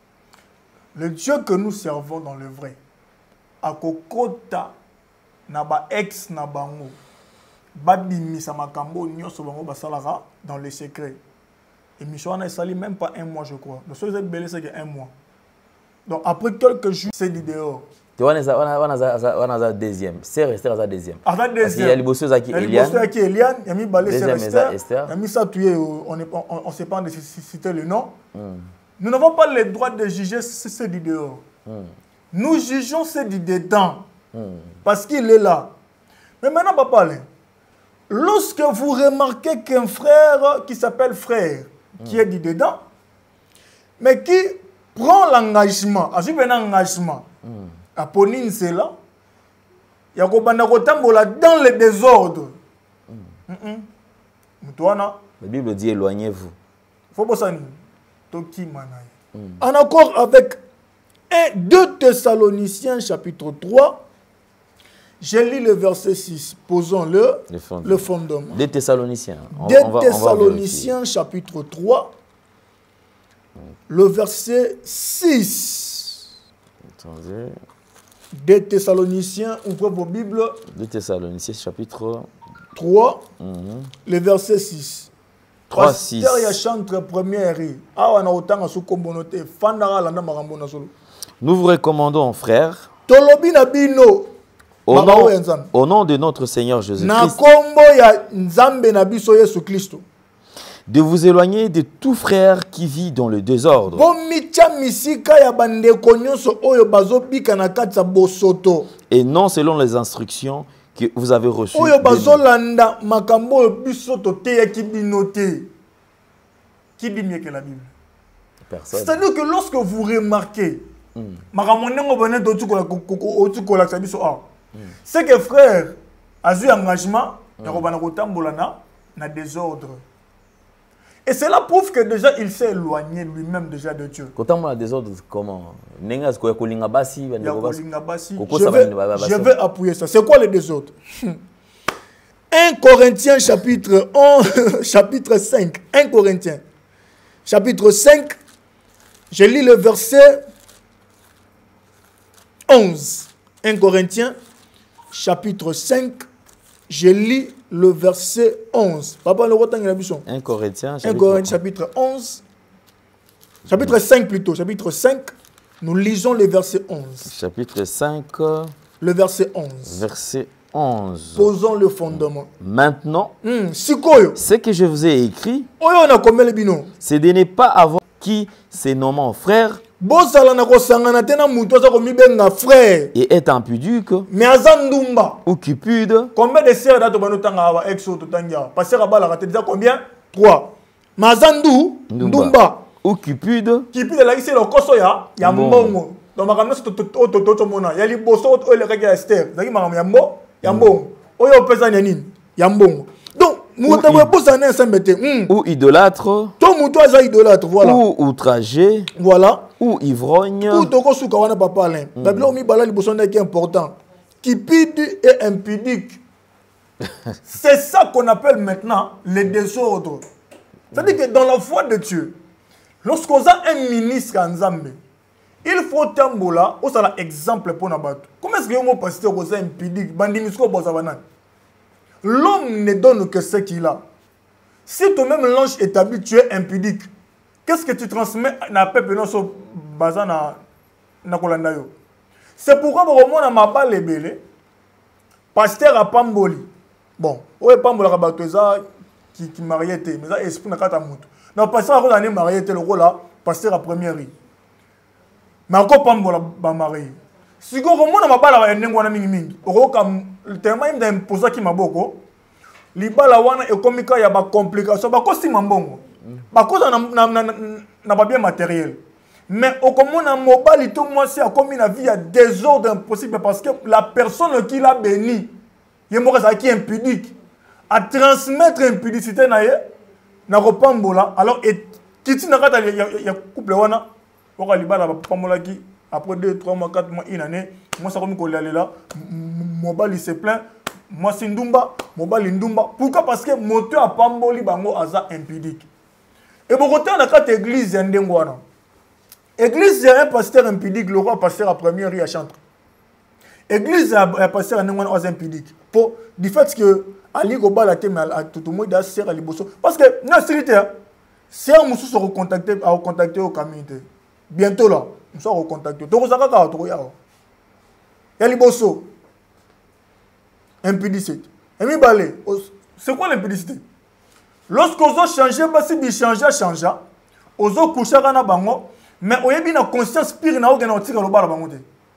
Le Dieu que nous servons dans le vrai, à Kokota, Naba ex Nabango, Babimi Samakambo, Nyoso Bango Basalara, dans les secrets. Émission n'a sali même pas un mois, je crois. Le seul belé, c'est un mois. Donc après quelques jours, c'est l'idée dehors. Tu vois, on a un deuxième. C'est resté à la deuxième. À la deuxième. Il y a les bosses qui Eliane. Il y a les bosses qui Eliane. Il y a mis Balé Esther. Il y a mis ça tué. On ne sait pas de citer le nom. Nous n'avons pas le droit de juger ce dit dehors. Nous jugeons ce dit dedans. Parce qu'il est là. Mais maintenant, papa, lorsque vous remarquez qu'un frère qui s'appelle frère, qui est dit dedans, mais qui prend l'engagement, a suivi un engagement, aponi nzela ya kobanda kotambola dans le désordre. Mutwana. La Bible dit éloignez-vous. Faut pas ça ni. Toki manaï. En accord avec deux Thessaloniciens chapitre trois, j'ai lu le verset six. Posons-le le fondement. Le fondement. Des Thessaloniciens. deux Thessaloniciens chapitre trois, le verset six. Attendez. deux Thessaloniciens, ouvrez vos Bibles. deux Thessaloniciens chapitre trois, mm-hmm. Le verset six. trois, six. Nous vous recommandons, frères, au nom, au nom de notre Seigneur Jésus-Christ, de vous éloigner de tout frère qui vit dans le désordre et non selon les instructions que vous avez reçues. Qui dit mieux que la Bible? Personne. C'est-à-dire que lorsque vous remarquez, c'est que frère a eu engagement dans désordre. Et cela prouve que déjà il s'est éloigné lui-même déjà de Dieu. Quand on a désordre, comment? Je vais, je vais appuyer ça. C'est quoi le désordre? un Corinthiens chapitre onze, chapitre cinq. un Corinthiens chapitre cinq. Je lis le verset onze. un Corinthiens chapitre cinq. Je lis le verset onze. Papa, le retang la bichon. un Corinthiens chapitre, un Corinthiens, chapitre onze. Chapitre cinq plutôt. Chapitre cinq. Nous lisons le verset onze. Chapitre cinq. Le verset onze. Verset onze. Posons le fondement. Maintenant, mm, ce que je vous ai écrit, c'est de ne pas avoir qui se nomme frère et est impudique ou cupide. Combien de sœurs dato banotanga exo totanga? Passer à bala déjà combien? Trois. Mazandu ndumba ou cupide. Cupide là ici le koso ya ya mbongo. Donc ma kamna to to to to mona. Ya liboso to le kaka Esther. Zaki ma ya mbo ya mbongo. Oyo pesa nini? Ya mbongo. Donc ou idolâtre, idolâtre, voilà. Ou outragé, voilà. Ou ivrogne, ou tokosuka wana papa Alain. Babilo mi bala liboso na qui est important. Cupide et impudique. C'est ça qu'on appelle maintenant le désordre. C'est-à-dire que dans la foi de Dieu, lorsqu'on a un ministre en Zambie, il faut tambola, on a l'exemple pour nabat. Comment est-ce que mon pasteur est impudique, bandimisko bozabanan? L'homme ne donne que ce qu'il a. Si toi-même l'ange établi, tu es impudique, qu'est-ce que tu transmets à peuple dans ce bazar na kolandayo? C'est pourquoi au moment où ma balle est belle, pasteur a Pamboli. Bon, ouais Pamboli a baptisé qui qui marié était, mais ça esprit na kata mutu. Non, pasteur a marié était le rôle là, pasteur a première ri. Mais encore Pamboli ba marié. Si go au moment où ma balle a ndengwana mingi mingi, oko kam le terme il imposa ki maboko. Libala wana ekomika ya ba complication ba kosi mambongo. Ba kosa na na na ba bien matériel. Mais au komona mobali tout moi c'est comme une vie à désordre impossible parce que la personne qui l'a béni, il est qui impudique à transmettre impudicité na ye na repambola alors et kiti na kata ya couple wana oka libala ba pambola ki après deux trois mois quatre mois une année moi ça comme kolela là mobali se plaint moi c'est ndumba mobali ndumba pourquoi parce que moteur a pamboli bango aza impudique et bon côté na kata église ndengo wana église c'est un pasteur impudique le roi pasteur à première rue à Chantre. Église a pasteur à ndengo wana impudique pour du fait que ali go bala te mais tout le monde a serre à liboso parce que non c'est c'est un monsieur se recontacter à recontacter au communauté bientôt là nous sommes recontacter to kozaka ka to ya ya liboso impudicité et mi balé c'est quoi l'impudicité lorsqu'on a changé bah si bi changer changer ozo coucher kana bango mais oyebi na conscience pire na ogena otika lo bala bango te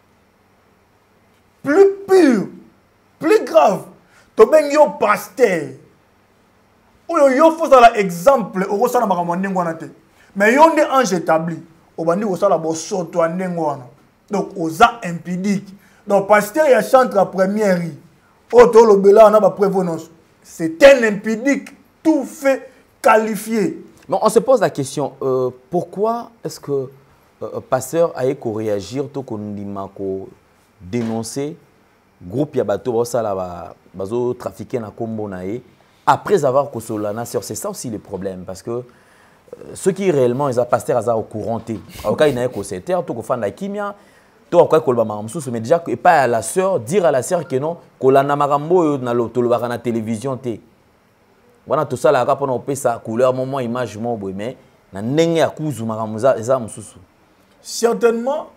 plus pur plus grave to ben yo pasteur oyo yo faut ça exemple o sala makambo ndengo na te mais yo nde ange établi obandi ko sala bo soto ndengo wana Donc, aux a impudique. Donc, pasteur, il y a chante la première. Auto le bela, on a ma prévenance. C'est un impudique tout fait qualifié. Bon, on se pose la question, euh, pourquoi est-ce que euh, pasteur a eu réagir tout qu'on dit dénoncer groupe Yabato bazo trafiquer na combo nae après avoir consolé la sœur? C'est ça aussi le problème parce que euh, ceux qui réellement ils a pasteur au courant té au cas il n'a que c'est terre tout qu'on fait la kimia tout au cas qu'on va mamsous mais déjà et pas à la sœur dire à la sœur que non qu'on la namarambo na lo to lo na télévision té voilà tout ça là quand on peut sa couleur moment image mo mais na ndenge ya kuzu maramuza eza mususu. Certainement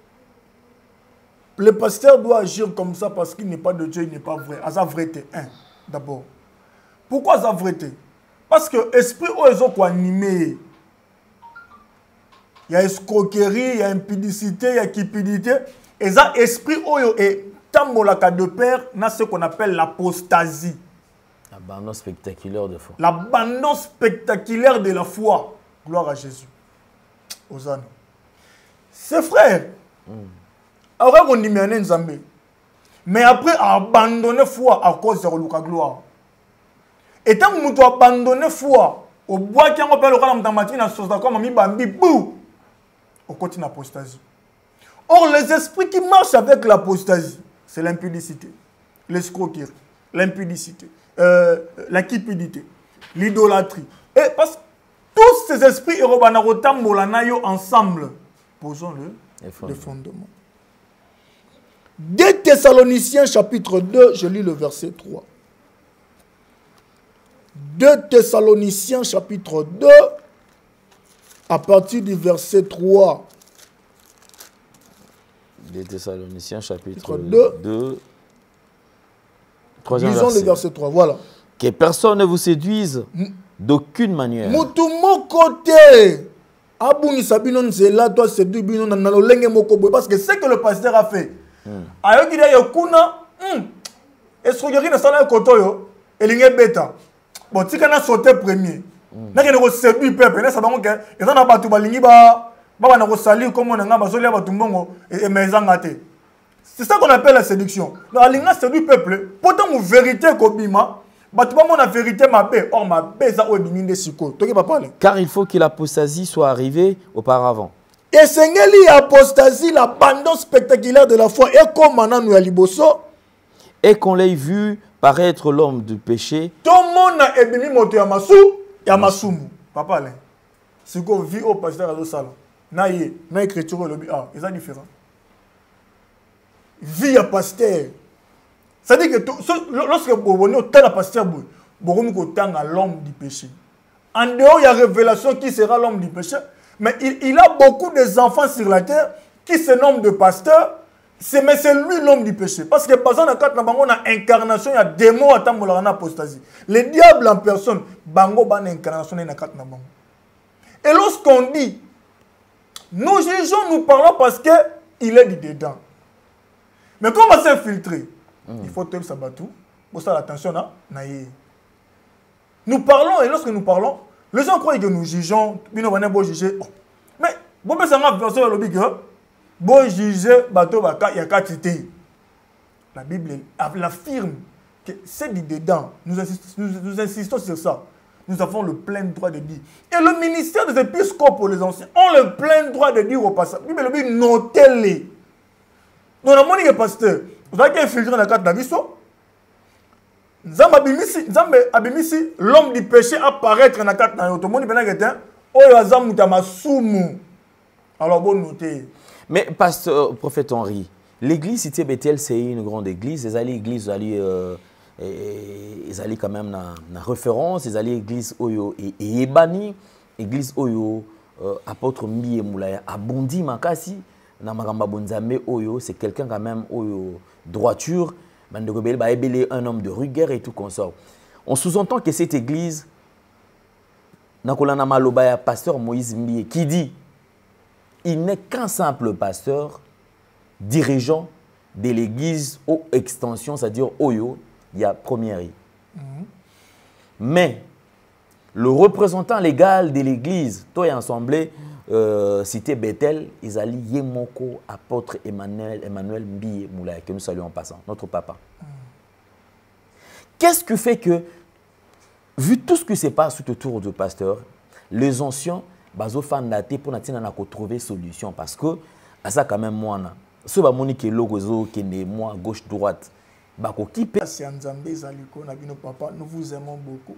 le pasteur doit agir comme ça parce qu'il n'est pas de Dieu, il n'est pas vrai. À sa vérité, un, d'abord. Pourquoi sa vérité? Parce que l'esprit où ils ont animé, il y a escroquerie, il y a impudicité, il y a cupidité. Et ça, esprit où est tambolaka de père, n'a ce qu'on appelle l'apostasie. L'abandon spectaculaire de foi. L'abandon spectaculaire de la foi. Gloire à Jésus. Hosanna. Ses frères. Mm. Alors, on dit, mais après, abandonner foi à cause de la gloire. Et tant que tu abandonnes foi, au bois qui a appelé le roi de matin, on continue l'apostasie. Or, les esprits qui marchent avec l'apostasie, c'est l'impudicité, l'escroquerie, l'impudicité, euh, la cupidité, l'idolâtrie. Et parce que tous ces esprits ensemble, posons-le le fondement. deux Thessaloniciens chapitre deux, je lis le verset trois. deux Thessaloniciens chapitre deux, à partir du verset trois. deux Thessaloniciens chapitre deux, deux. Lisons le verset trois, voilà. Que personne ne vous séduise d'aucune manière. Moutoumou côté. Parce que c'est que le pasteur a fait. Alors qu'il y a kuna, est-ce qu'il y a une salle à côté et il y a bêta. Bon, si on a sauté premier, n'a qu'à séduire peuple, n'a ça va donc et ça n'a pas tout balingi ba, ba na salir comme on a basoli ba tumbongo et mezangate. C'est ça qu'on appelle la séduction. Donc alinga séduire peuple, pourtant en vérité kobima. La vérité ma paix. Or ma paix ça obininde siko. Toi qui pas parler. Car il faut que l'apostasie soit arrivée auparavant. Et Seigneur l'apostasie, l'abandon spectaculaire de la foi et comme maintenant nous à liboso et qu'on l'ait vu paraître l'homme du péché. Tout le monde a ebimi moto ya masu ya masumu. Papa là. Siko vit au pasteur à l'osala. Na yé, na écriture le ah, c'est ça différent. Vie à pasteur. C'est-à-dire que lorsque vous êtes au pasteur, vous êtes l'homme du péché. En dehors, il y a révélation qui sera l'homme du péché. Mais il, il a beaucoup d'enfants sur la terre qui se nomment de pasteur. Mais c'est lui l'homme du péché. Parce que par exemple, on a incarnation, il y a démon à en apostasie. Le diable en personne, bango ban incarnation et lorsqu'on dit, nous jugeons, nous parlons parce qu'il est dit dedans. Mais comment s'infiltrer? Il faut te sabatou. Pour ça, attention, nous parlons, et lorsque nous parlons, les gens croient que nous jugeons, nous allons juger. Mais, bon, ça m'a fait le big, bon, juger, bateau, il y a quatre cités. La Bible l'affirme que c'est dit dedans. Nous insistons, nous, nous insistons sur ça. Nous avons le plein droit de dire. Et le ministère des épiscopes pour les anciens ont le plein droit de dire au pasteur. La Bible dit, notez-les. Nous avons dit que pasteur, vous avez infiltré dans la carte d'Aviso. L'homme du péché apparaître dans la carte d'Aviso. Alors, bon, notez. Mais, pasteur, prophète Henri, l'église Cité Bethel, c'est une grande église. Les alliés églises, ils allaient quand même dans la référence. Les alliés église Oyo et Ebani. Église Oyo, apôtre Mie Moulaya, Abondi Makasi. C'est quelqu'un quand même Oyo. Droiture, un homme de rigueur et tout consort. On sous-entend que cette église, Nakolana Malobaya, pasteur Moïse Mbie, qui dit il n'est qu'un simple pasteur, dirigeant de l'église aux extensions, c'est-à-dire Oyo, il y a première. Mm-hmm. Mais le représentant légal de l'église, toi et assemblée, euh, cité Bethel, ils allaient Yemoko, apôtre Emmanuel, Emmanuel Mbiye Moulay, que nous saluons en passant, notre papa. Mm. Qu'est-ce qui fait que, vu tout ce qui se passe tout autour du pasteur, les anciens, bazo fandate pour nous trouver solution parce que à ça quand même moi na so ba moni ke logo qui est moi gauche droite ba ko ki pe c'est Nzambe zaliko na bino papa, nous vous aimons beaucoup.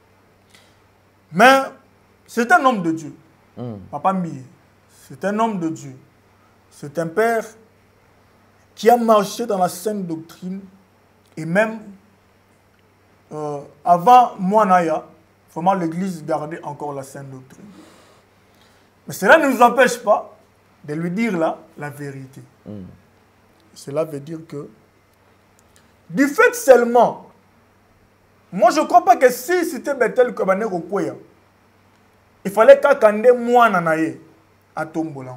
Mais c'est un homme de Dieu. Mm. Papa Mbiye, c'est un homme de Dieu. C'est un père qui a marché dans la sainte doctrine et même euh, avant Moanaya, vraiment l'église gardait encore la sainte doctrine. Mais cela ne nous empêche pas de lui dire là la vérité. Mm. Cela veut dire que, du fait seulement, moi je ne crois pas que si c'était Bethel Kabane Rokoya, il fallait qu'Akande Moananaye à Tombolan.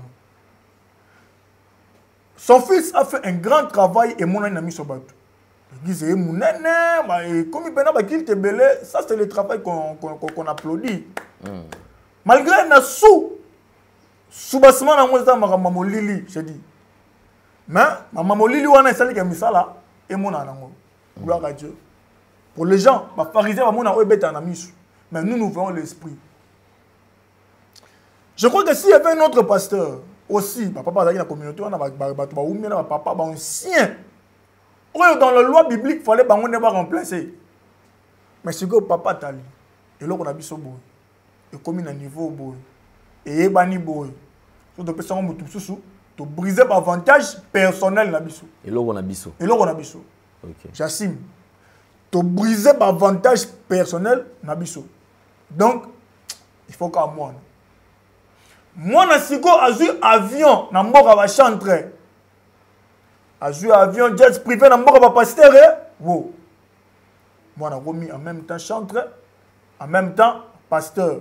Son fils a fait un grand travail et mon a mis sur bateau. Il disait, comme il te belé, ça c'est le travail qu'on qu'on, qu'on applaudit. Mm. Malgré un sous, sous-bassement dans mon maman Lili, j'ai dit. Mais maman Lili, on a essayé de faire ça et mon anango. Gloire à Dieu. Pour les gens, les pharisiens, mon anango est en amis. Mais nous, nous voyons l'esprit. Je crois que s'il y avait un autre pasteur aussi, papa dans la communauté, on a papa ancien. Dans la loi biblique, il fallait pas remplacer. Mais c'est que papa tali. Et là, on a vu ce boy. Et comme il a un niveau boy. Et il a un niveau. Donc, tu briser par avantage personnel. Et là, on a vu ça. Et là, on a vu ça. J'assume. Tu briser par avantage personnel. Donc, il faut qu'à moi. Moi, je suis un avion. Je suis un chantre. Je suis un avion jet privé. Je suis un pasteur. Wow. Moi, je suis en même temps chantre. En même temps pasteur.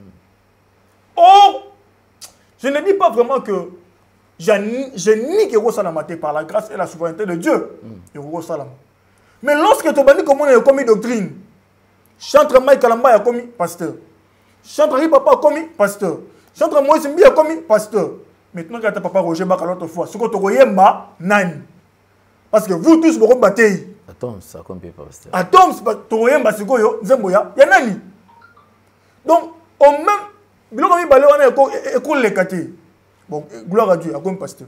Or, je ne dis pas vraiment que je nie que par la grâce et la souveraineté de Dieu. Mais lorsque tu as dit comment il a commis doctrine, chantre Mike Kalamba a commis pasteur. Chantre Ripapa a commis pasteur. Chantre Moïse Mbi a commis pasteur. Maintenant, quand tu as papa Roger Baka l'autre fois, ce que tu as dit, nani. Parce que vous tous, vous avez battu. Attends, ça compte pas pasteur. Attends, tu as dit, il y a nani. Donc, au même. Bon, gloire à Dieu, comme pasteur.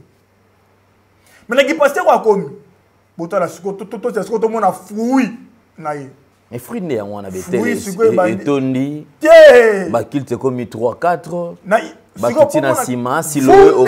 Mais le pasteur a commis. Tout le monde a fouillé. Mais fruit n'est pas un bétel. Et tondi. Bah qu'il te commis trois quatre. Bah qu'il n'a sima si le.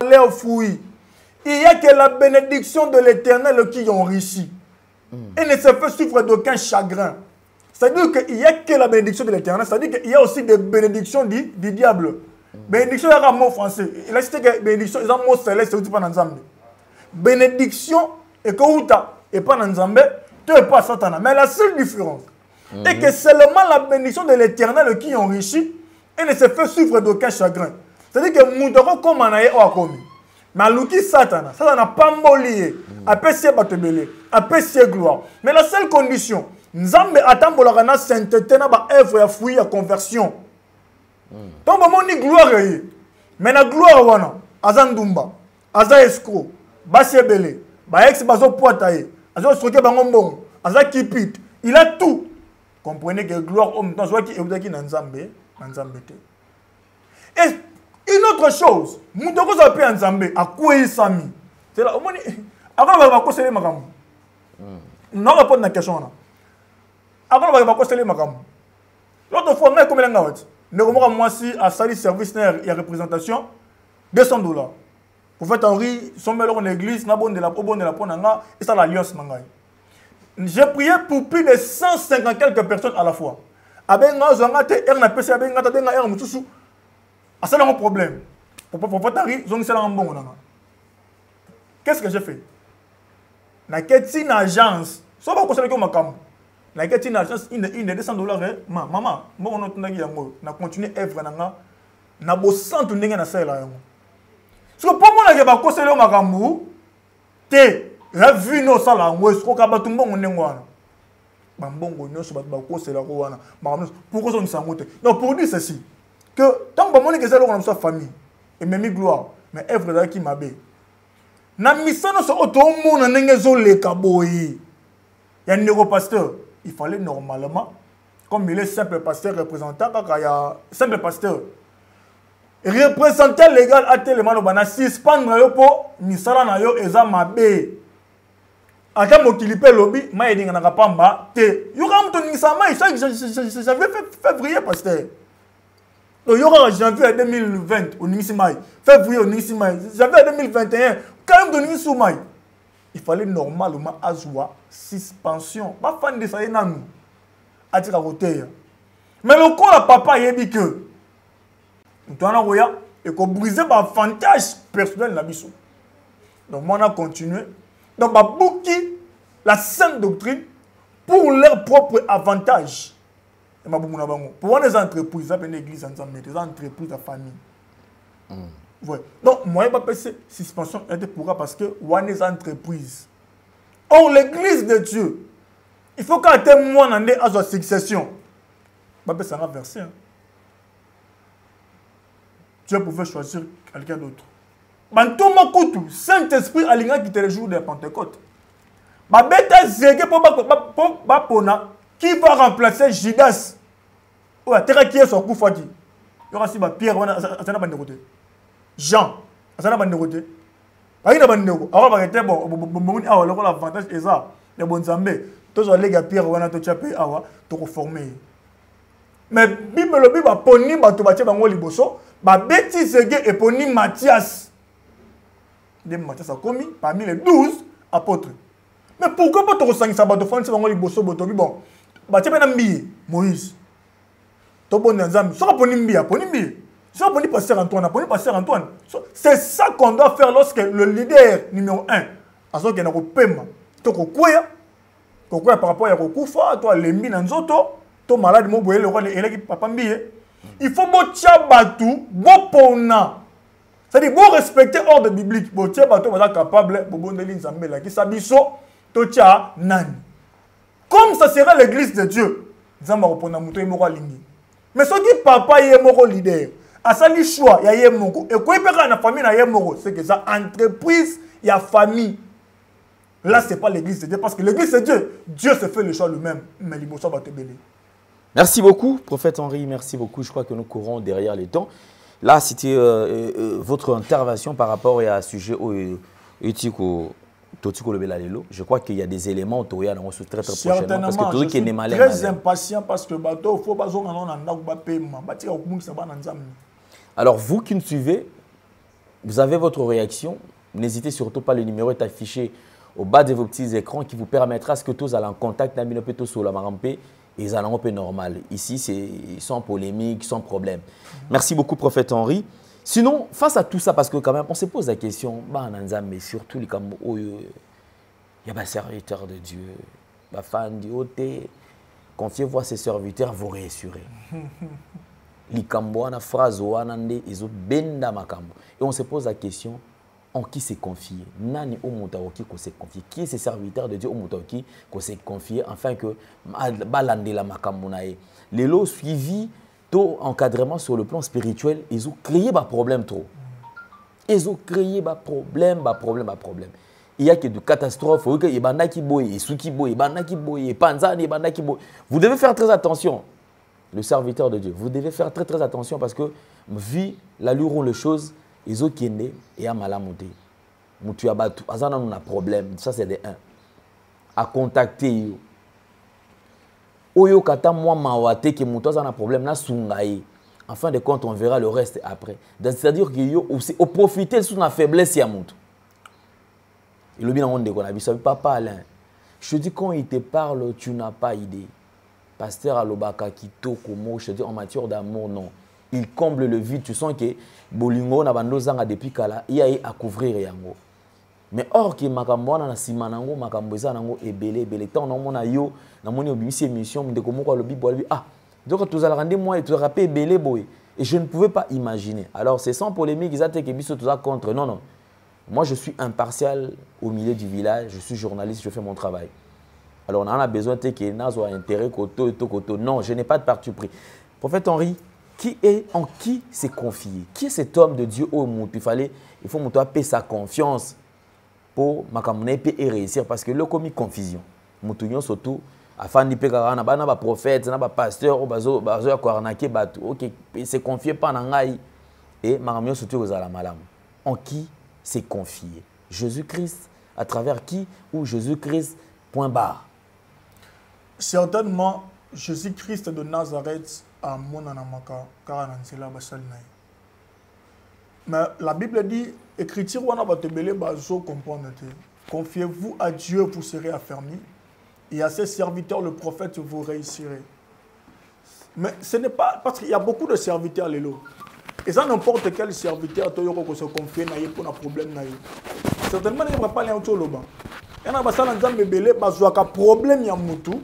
Il y a que la bénédiction de l'Éternel qui enrichit. Et ne se fait souffrir d'aucun chagrin. C'est-à-dire qu'il n'y a que la bénédiction de l'Éternel. C'est-à-dire qu'il y a aussi des bénédictions du, du diable. Mm. Bénédiction, il y a un mot français. Il a cité que bénédiction, il y a un mot céleste, c'est pas dans Nzambe. Bénédiction, et que Outa, et pas dans Nzambe, tu n'es pas Satan. Mais la seule différence, mm. est que seulement la bénédiction de l'Éternel qui enrichit et ne se fait souffrir d'aucun chagrin. C'est-à-dire que Moudoro, comme on a commis. Mais l'outil Satan, Satan n'a pas mollié. Après, c'est Batebele. Après, c'est gloire. Mais la seule condition, Nzambe attend pour la sainteté na ba œuvre ya fouille ya conversion. Donc ba moni gloire yi. Mais la gloire wana azandumba, aza escroc, ba sebele, ba ex bazo poataye, azo stroke bango mbongo, aza kipit. Il a tout. Comprenez que gloire homme dans soit qui est na Nzambe, na Nzambe te. Et une autre chose, mutoko za pe Nzambe akwe sami. C'est là au moni akona ba ko sele makambo. Non répondre na question là. Avant de passer les macam. L'autre fois, mais comme il y a moi si à Sali service il y a représentation deux cents dollars. Pour faire Henri, son mère en église, n'a bon de la bon de la ponanga et ça l'alliance nangai. J'ai prié pour plus de cent cinquante quelques personnes à la fois. Abenga zangate er na pesi abenga ta denga er mutusu. Ah ça n'a pas de problème. Pour pour faire Henri, zong c'est un bon nanga. Qu'est-ce que j'ai fait? Na ketine agence, ça va conseiller comme macam. Na une agence une une deux cents dollars ma maman moi on a yango na continuer œuvre nanga na bo cent ndenge na sala yango so pour moi na ba koselo makambu te la vie no sala ngo so ka batu mbongo ndenge wana ba mbongo nyoso ba ba kosela ko wana makambu pourquoi on s'en mote donc pour dire ceci que tant ba moni que c'est là on a sa famille et même gloire mais œuvre là qui m'a bé na misano so otomo na nengezo le kaboyi ya neuropasteur il fallait normalement comme il est simple pasteur représentant kaka ya simple pasteur représentant légal à tellement no bana suspendre yo po misala na yo eza mabe ata mokili pe lobi ma edinga na kapamba te yo ka mto ngisa ma ça j'avais fait février pasteur donc yo ka janvier deux mille vingt au ngisi mai février au ngisi mai janvier deux mille vingt et un quand même ngisi mai il fallait normalement azwa suspension pas fan de ça y nanu atika côté mais le corps la papa yebi que tu en as et qu'on briser par fantasme personnel la biso donc moi on a continué donc bah bouki la sainte doctrine pour leur propre avantage et ma boumou na bango pour les entreprises ça une église ensemble des entreprises de famille mm. Ouais donc moi pas passer suspension était pourquoi parce que one les entreprises or l'église de Dieu il faut qu'un témoin en ait à sa succession bah ça va verser hein. Dieu pouvait choisir quelqu'un d'autre. Bantoma Koutou, Saint-Esprit alinga qui était le jour de la Pentecôte. Babeta Zégué pour Bapona, qui va remplacer Judas. Ouais, terre qui est son coup fati. Il y aura si Pierre, ça n'a pas de côté. Jean, ça n'a pas de côté. Il y a pas de côté. Alors, il y a bon, bon, l'avantage est ça. Les bons zambés, tous les gars Pierre, on a tout chapé, awa, tout reformé. Mais Bible le Bible a poni bato batie bango liboso. Ba beti Zégué et poni Matthias. De Matthias a commis parmi les douze apôtres. Mais pourquoi pas te ressentir ça bato fansi bango liboso boto bon. Batie bena mbi Moïse. To bon nzambe. So poni mbi poni mbi. So poni pasteur Antoine, poni pasteur Antoine. C'est ça qu'on doit faire lorsque le leader numéro un a so kena ko pema. To ko koya. Ko koya par rapport à ko kufa, toi lembi na nzoto, to malade mo boye le roi eleki papa mbi. Il faut botia batou, bo pona. C'est-à-dire, bon respecter l'ordre biblique. Bon tia batou, vous êtes capable, bon bon ligne zambé là, qui s'abisso, to tia nan. Comme ça sera l'église de Dieu. Zamba repona mouto et mora lingi. Mais ce qui papa y est moro leader, à ça li choix, y a y moko. Et quoi il peut la famille na y moro, c'est que ça entreprise, y a famille. Là c'est pas l'église de Dieu parce que l'église de Dieu, Dieu se fait le choix lui-même, mais il va te bénir. Merci beaucoup, prophète Henri, merci beaucoup. Je crois que nous courons derrière les temps. Là, c'était euh, euh, votre intervention par rapport à un sujet au éthico. Je crois qu'il y a des éléments au très très prochainement. Parce que tout qui est malin. Très impatient parce que bateau faut pas alors vous qui nous suivez, vous avez votre réaction. N'hésitez surtout pas, le numéro est affiché au bas de vos petits écrans qui vous permettra à ce que tous allez en contact d'un minopéto sur la marampe. Et ils allont un peu normal. Ici, c'est sans polémique, sans problème. Merci beaucoup, prophète Henri. Sinon, face à tout ça, parce que quand même, on se pose la question, bah, mais surtout, il y a des serviteurs de Dieu, des fans du O T, confiez-vous à ces serviteurs, vous réassurez. Likambo, la phrase, ils ont benda makambo. Et on se pose la question, en qui s'est confié? Nani Omotaoki qu'on s'est confié? Qui est ce serviteur de Dieu Omotaoki qu'on s'est confié afin que balande la makamunae? Les lots suivis, tout encadrement sur le plan spirituel, ils ont créé des problèmes trop. Ils ont créé des problèmes, des problèmes, des problèmes. Il y a que des catastrophes, il y a des qui boy, il y a des qui boy, il y a des qui boy, il y a des qui boy. Vous devez faire très attention, le serviteur de Dieu. Vous devez faire très très attention parce que vu la luron les choses. Ils ont kende et à malamoté. Moutu abatu. Azana on a problème. Ça c'est de un. À contacter yo. Oyo kata moi mawate ki moutu azana problème na sungaye. En fin de compte on verra le reste après. C'est-à-dire que yo au profiter sous la faiblesse ya moutu. Il le bien on déconne. Il savait pas Alain. Je te dis quand il te parle tu n'as pas idée. Pasteur Alobaka kitoko mo je te dis en matière d'amour non. Il comble le vide. Tu sens que Bolingo na bando zanga depuis kala il y a à couvrir yango. Mais or que makambo na simanango makambo za nango ebele ebele tant na mona yo na moni obimisi émission ndeko moko le bibo ah donc tous allez rendre moi et tu rappelles ebele boy et je ne pouvais pas imaginer. Alors c'est sans polémique ils attaquent biso tout ça contre non non. Moi je suis impartial au milieu du village, je suis journaliste, je fais mon travail. Alors on en a besoin de que nazo intérêt koto to koto. Non, je n'ai pas de parti pris. Prophète Henri, qui est, en qui s'est confié? Qui est cet homme de Dieu au monde? Il fallait, il faut monter payer sa confiance pour makamune et réussir parce que le commis confusion. Moutounion surtout, afin de pégar, na ba na ba prophète, na ba pasteur, ou bazo bazo ya kwarnake batu. Ok, c'est confié pas nangai et makamune surtout aux alamalam. En qui s'est confié? Jésus-Christ, à travers qui ou Jésus-Christ, point barre. Certainement, Jésus-Christ de Nazareth a mon anamaka, car on mais la Bible dit, écriture, on a te belé bazo comprendre. Confiez-vous à Dieu, vous serez affermis. Et à ses serviteurs, le prophète, vous réussirez. Mais ce n'est pas, parce qu'il y a beaucoup de serviteurs, Lélo. Et ça, n'importe quel serviteur, tu peux se confier pour un problème. Certainement, il n'y aura pas les autres loba. Il y a un problème, il y a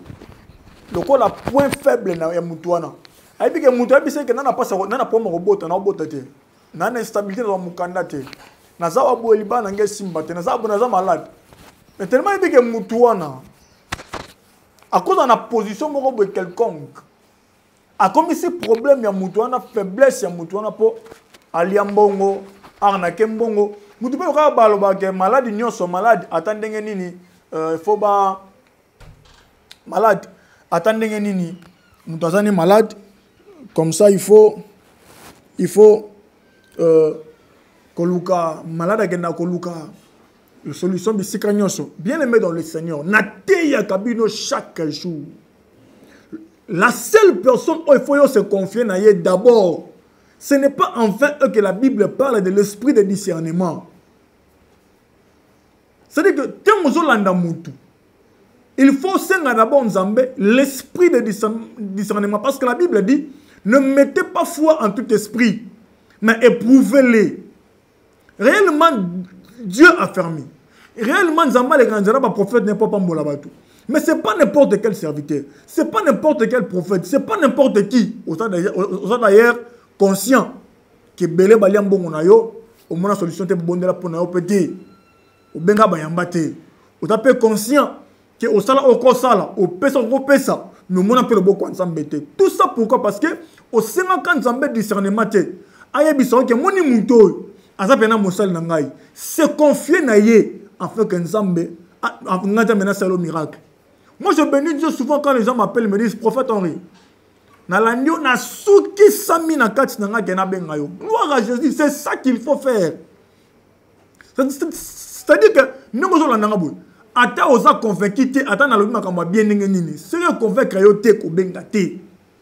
un point faible, il y a un point. Il y a un point faible, il y a un point. Il y a un point faible. Na instabilité dans mon candidat. Na za wabo liba na nge simba te na za na za malade. Mais tellement il que mutuana. À cause de la position moko boy quelconque. A comme ici problème ya mutuana, faiblesse ya mutuana po aliambongo, arnaque mbongo. Mutu pe ka baloba ke malade nyonso malade attendenge nini euh faut ba malade attendenge nini mutu azani malade comme ça il faut il faut Euh, koluka malade agenda koluka la solution bisika nyonso bien aimé dans le Seigneur nateya kabino chaque jour la seule personne où il faut se confier na ye d'abord ce n'est pas en vain que la Bible parle de l'esprit de discernement. C'est-à-dire que tengo landa mutu il faut senga d'abord nzambe l'esprit de discernement parce que la Bible dit ne mettez pas foi en tout esprit mais éprouvez-les. Réellement, Dieu a fermé. Réellement, Zamba les grands prophètes n'est pas Pambolabatu. Mais ce n'est pas n'importe quel serviteur. Ce n'est pas n'importe quel prophète. Ce n'est pas n'importe qui. Vous êtes d'ailleurs conscient que Belé Baliam Bongonayo, au moins la solution est bonne de la Ponayo Pété. Au Benga Bayambate. Vous êtes conscient que au Sala au Kosala, au Pesa au Pesa, nous avons appelé beaucoup ensemble. Tout ça pourquoi? Parce que au Sénat, quand Zambé discernement, aye biso ke moni muto azapena mosal nangai se confier na ye afin que Nzambe ngata mena salo miracle. Moi je bénis Dieu souvent quand les gens m'appellent me disent prophète Henri na landio na suki sami na kati nanga ke na benga yo. Gloire à Jésus, c'est ça qu'il faut faire. C'est-à-dire que nous zo landanga boy ata oza convaincu te ata na lobi makamwa bien ndenge nini sérieux convaincre yo te ko benga te.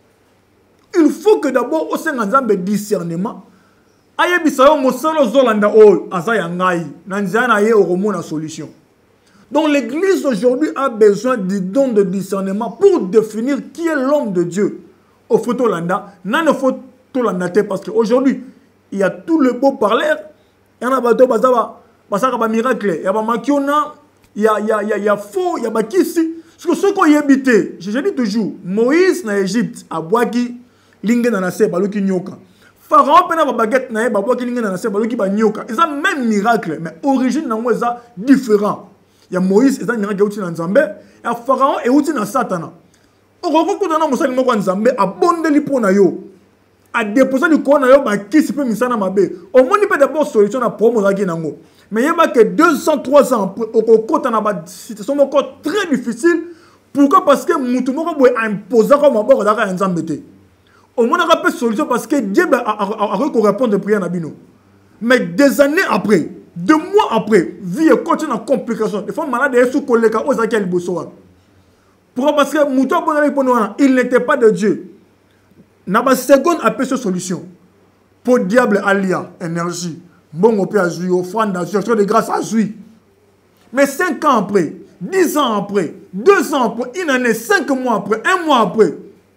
Il faut que d'abord, au sein de discernement, aye bisayo mosalo zolanda o azaya ngai nanzana ye oromo na solution. Donc l'église aujourd'hui a besoin du don de discernement pour définir qui est l'homme de Dieu. Au photo landa, nan ne faut tout landa parce qu'aujourd'hui il y a tout le beau parler, il y a bateau bazaba, basaka ba miracle, il y a ba makiona, il y a il y a il y a faux, il y a ba kisi. Ce que ce qu'on y habité, je dis toujours, Moïse na Égypte a boaki linge na nase baluki nyoka. Pharaon pena ba baguette na ye ba boaki linge na nase baluki ba nyoka. Ils ont même miracle mais origine na moi ça différent. Il y a Moïse, ils ont miracle outi na Nzambe, il y a Pharaon et outi na Satana. Oko ko na mosali moko Nzambe a bondeli pona yo. A déposer du corps na yo ba kisi pe misana mabe. Au moins il peut d'abord solution na promo za nango. Mais il y a que deux cents trois ans au côté na ba situation encore très difficile. Pourquoi? Parce que mutu moko boy imposer comme maboko za ka Nzambe te. Au moins, on a pas de solution parce que Dieu a répondu de prière à Bino. Mais des années après, deux mois après, vie continue en complication. Des fois, malade est sous collègue aux accueils Bosoa. Pourquoi? Parce que Moutou il n'était pas de Dieu. N'a pas seconde après cette solution. Pour diable alia, énergie. Bon, on peut jouer, offrande d'azur, de grâce à jouer. Mais cinq ans après, dix ans après, deux ans après, une année, cinq mois après, un mois après,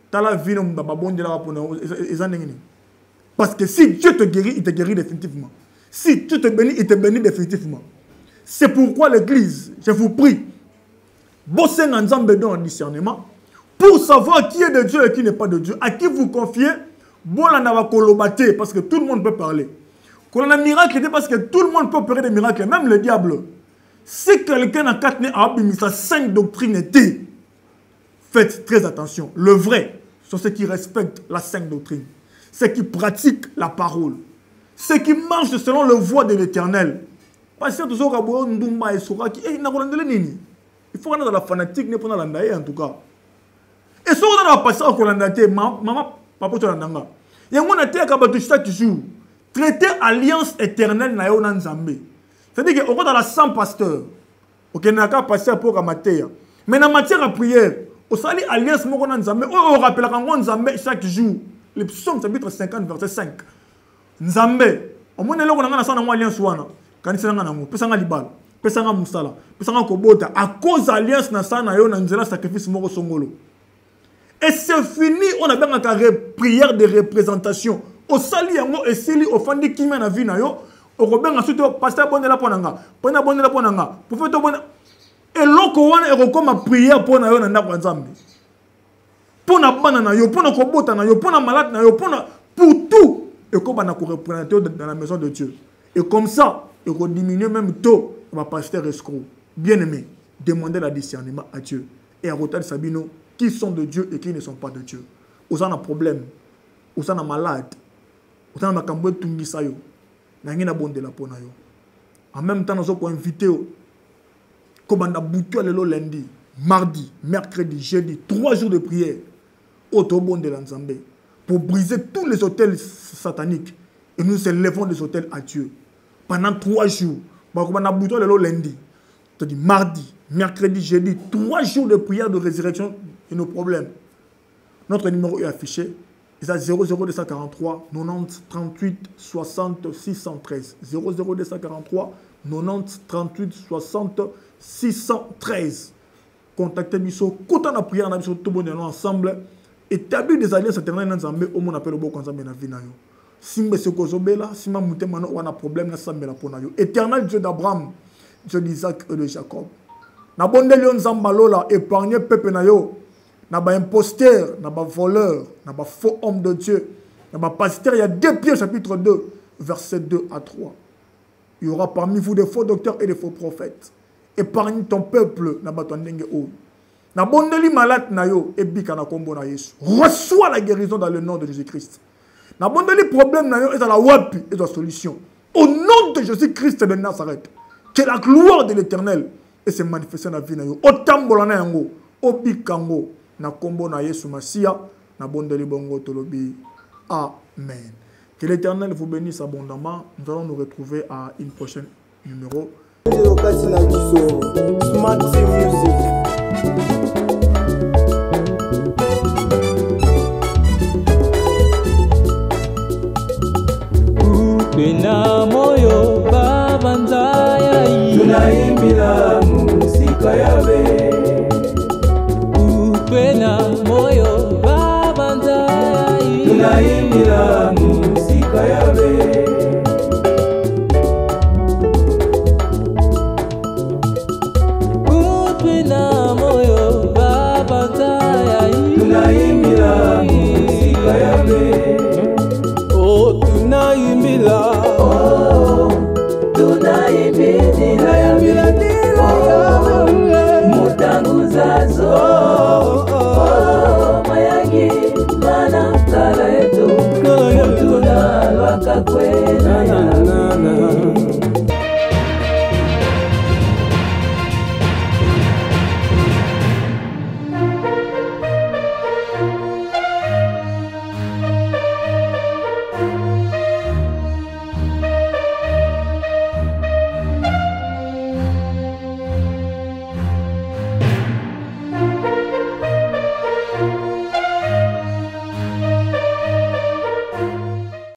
parce que si Dieu te guérit, il te guérit définitivement. Si Dieu te bénit, il te bénit définitivement. C'est pourquoi l'église, je vous prie, bossez ensemble dans le discernement pour savoir qui est de Dieu et qui n'est pas de Dieu. À qui vous confiez, parce que tout le monde peut parler. Qu'on a un miracle, parce que tout le monde peut opérer des miracles, même le diable. Si quelqu'un a quatre à sa cinq doctrines étaient, faites très attention. Le vrai, sont ceux qui respectent la sainte doctrine. ceux qui pratiquent la parole, ceux qui marchent selon le voie de l'Éternel. Parce que tout ça, il faut qu'on ait la fanatique, ne pas la en tout cas. Et si on a passé à Kolandate, maman, papa, tu as l'andanga. Il y a un terre qui a chaque jour. Traiter alliance éternelle na yo na Nzambe. C'est-à-dire qu'on est dans la cent pasteurs. Ok, n'a qu'à passer pour la matière. Mais dans la matière à prière, on s'allie alliance moko na Nzambe. On rappelle qu'on Nzambe chaque jour. Le psaume chapitre cinquante verset cinq. Nzambe, au moins là on a na sana alliance wana. Quand c'est na ngo, pesa nga libala, pesa nga musala, pesa nga kobota à cause alliance na sana yo na nzela sacrifice moko songolo. Et c'est fini, on a bien une prière de représentation. Au sali yango et sili au fandi qui mène la vie na yo, au robin ensuite pasteur bonne la ponanga, bonne bonne la ponanga, prophète bonne. Et loko wana e roko ma prière pour na yo na ndako Nzambe. Pour na bana na yo, pour na kobota na yo, pour na malade na yo, pour na pour tout et comme on a représenter dans la maison de Dieu. Et comme ça, il faut diminuer même tôt ma pasteur escroc. Bien aimé, demandez la discernement à Dieu et à Rotal Sabino qui sont de Dieu et qui ne sont pas de Dieu. Vous avez un problème, vous avez un malade, vous avez un camboué tungisayo, vous avez bon de la ponayo. En même temps, nous avons invité, comme on a bouté le lundi, mardi, mercredi, jeudi, trois jours de prière, au bon de l'Anzambé, pour briser tous les hôtels sataniques. Et nous élevons des hôtels à Dieu. Pendant trois jours, on a bouté le lundi, mardi, mercredi, jeudi, trois jours de prière de résurrection et nos problèmes. Notre numéro est affiché. C'est zéro zéro deux cent quarante-trois quatre-vingt-dix trente-huit soixante six cent treize. zéro zéro deux cent quarante-trois quatre-vingt-dix trente-huit soixante six cent treize. Contactez Bisso. Quand on a prié, on a tout le monde ensemble. Établir des alliances éternelles dans Nzambe, au monde appelle au bon Nzambe na vie na yo. Simbe se kozobela, sima mouté mano on a problème na Nzambe la pona yo. Éternel Dieu d'Abraham, Dieu d'Isaac et de Jacob. Na bonde lion Nzamba lola épargner peuple na yo. Na ba imposteur, na ba voleur, na ba faux homme de Dieu, na ba pasteur, il y a deux Pierre chapitre deux, versets deux à trois. Il y aura parmi vous des faux docteurs et des faux prophètes. Épargne ton peuple, na ba tondenge o. Na bondeli malade na yo, ebika na kombo na Yesu. Reçois la guérison dans le nom de Jésus-Christ. Na bondeli problème na yo, et dans la wapi, et dans la solution. Au nom de Jésus-Christ de Nazareth, que la gloire de l'Éternel et se manifester dans la vie na yo. Otambola na yango, obikango. Na kombo na Yesu Masia, na bondeli bongo tolobi. Amen. Que l'Éternel vous bénisse abondamment. Nous allons nous retrouver à une prochaine numéro. Smart Music.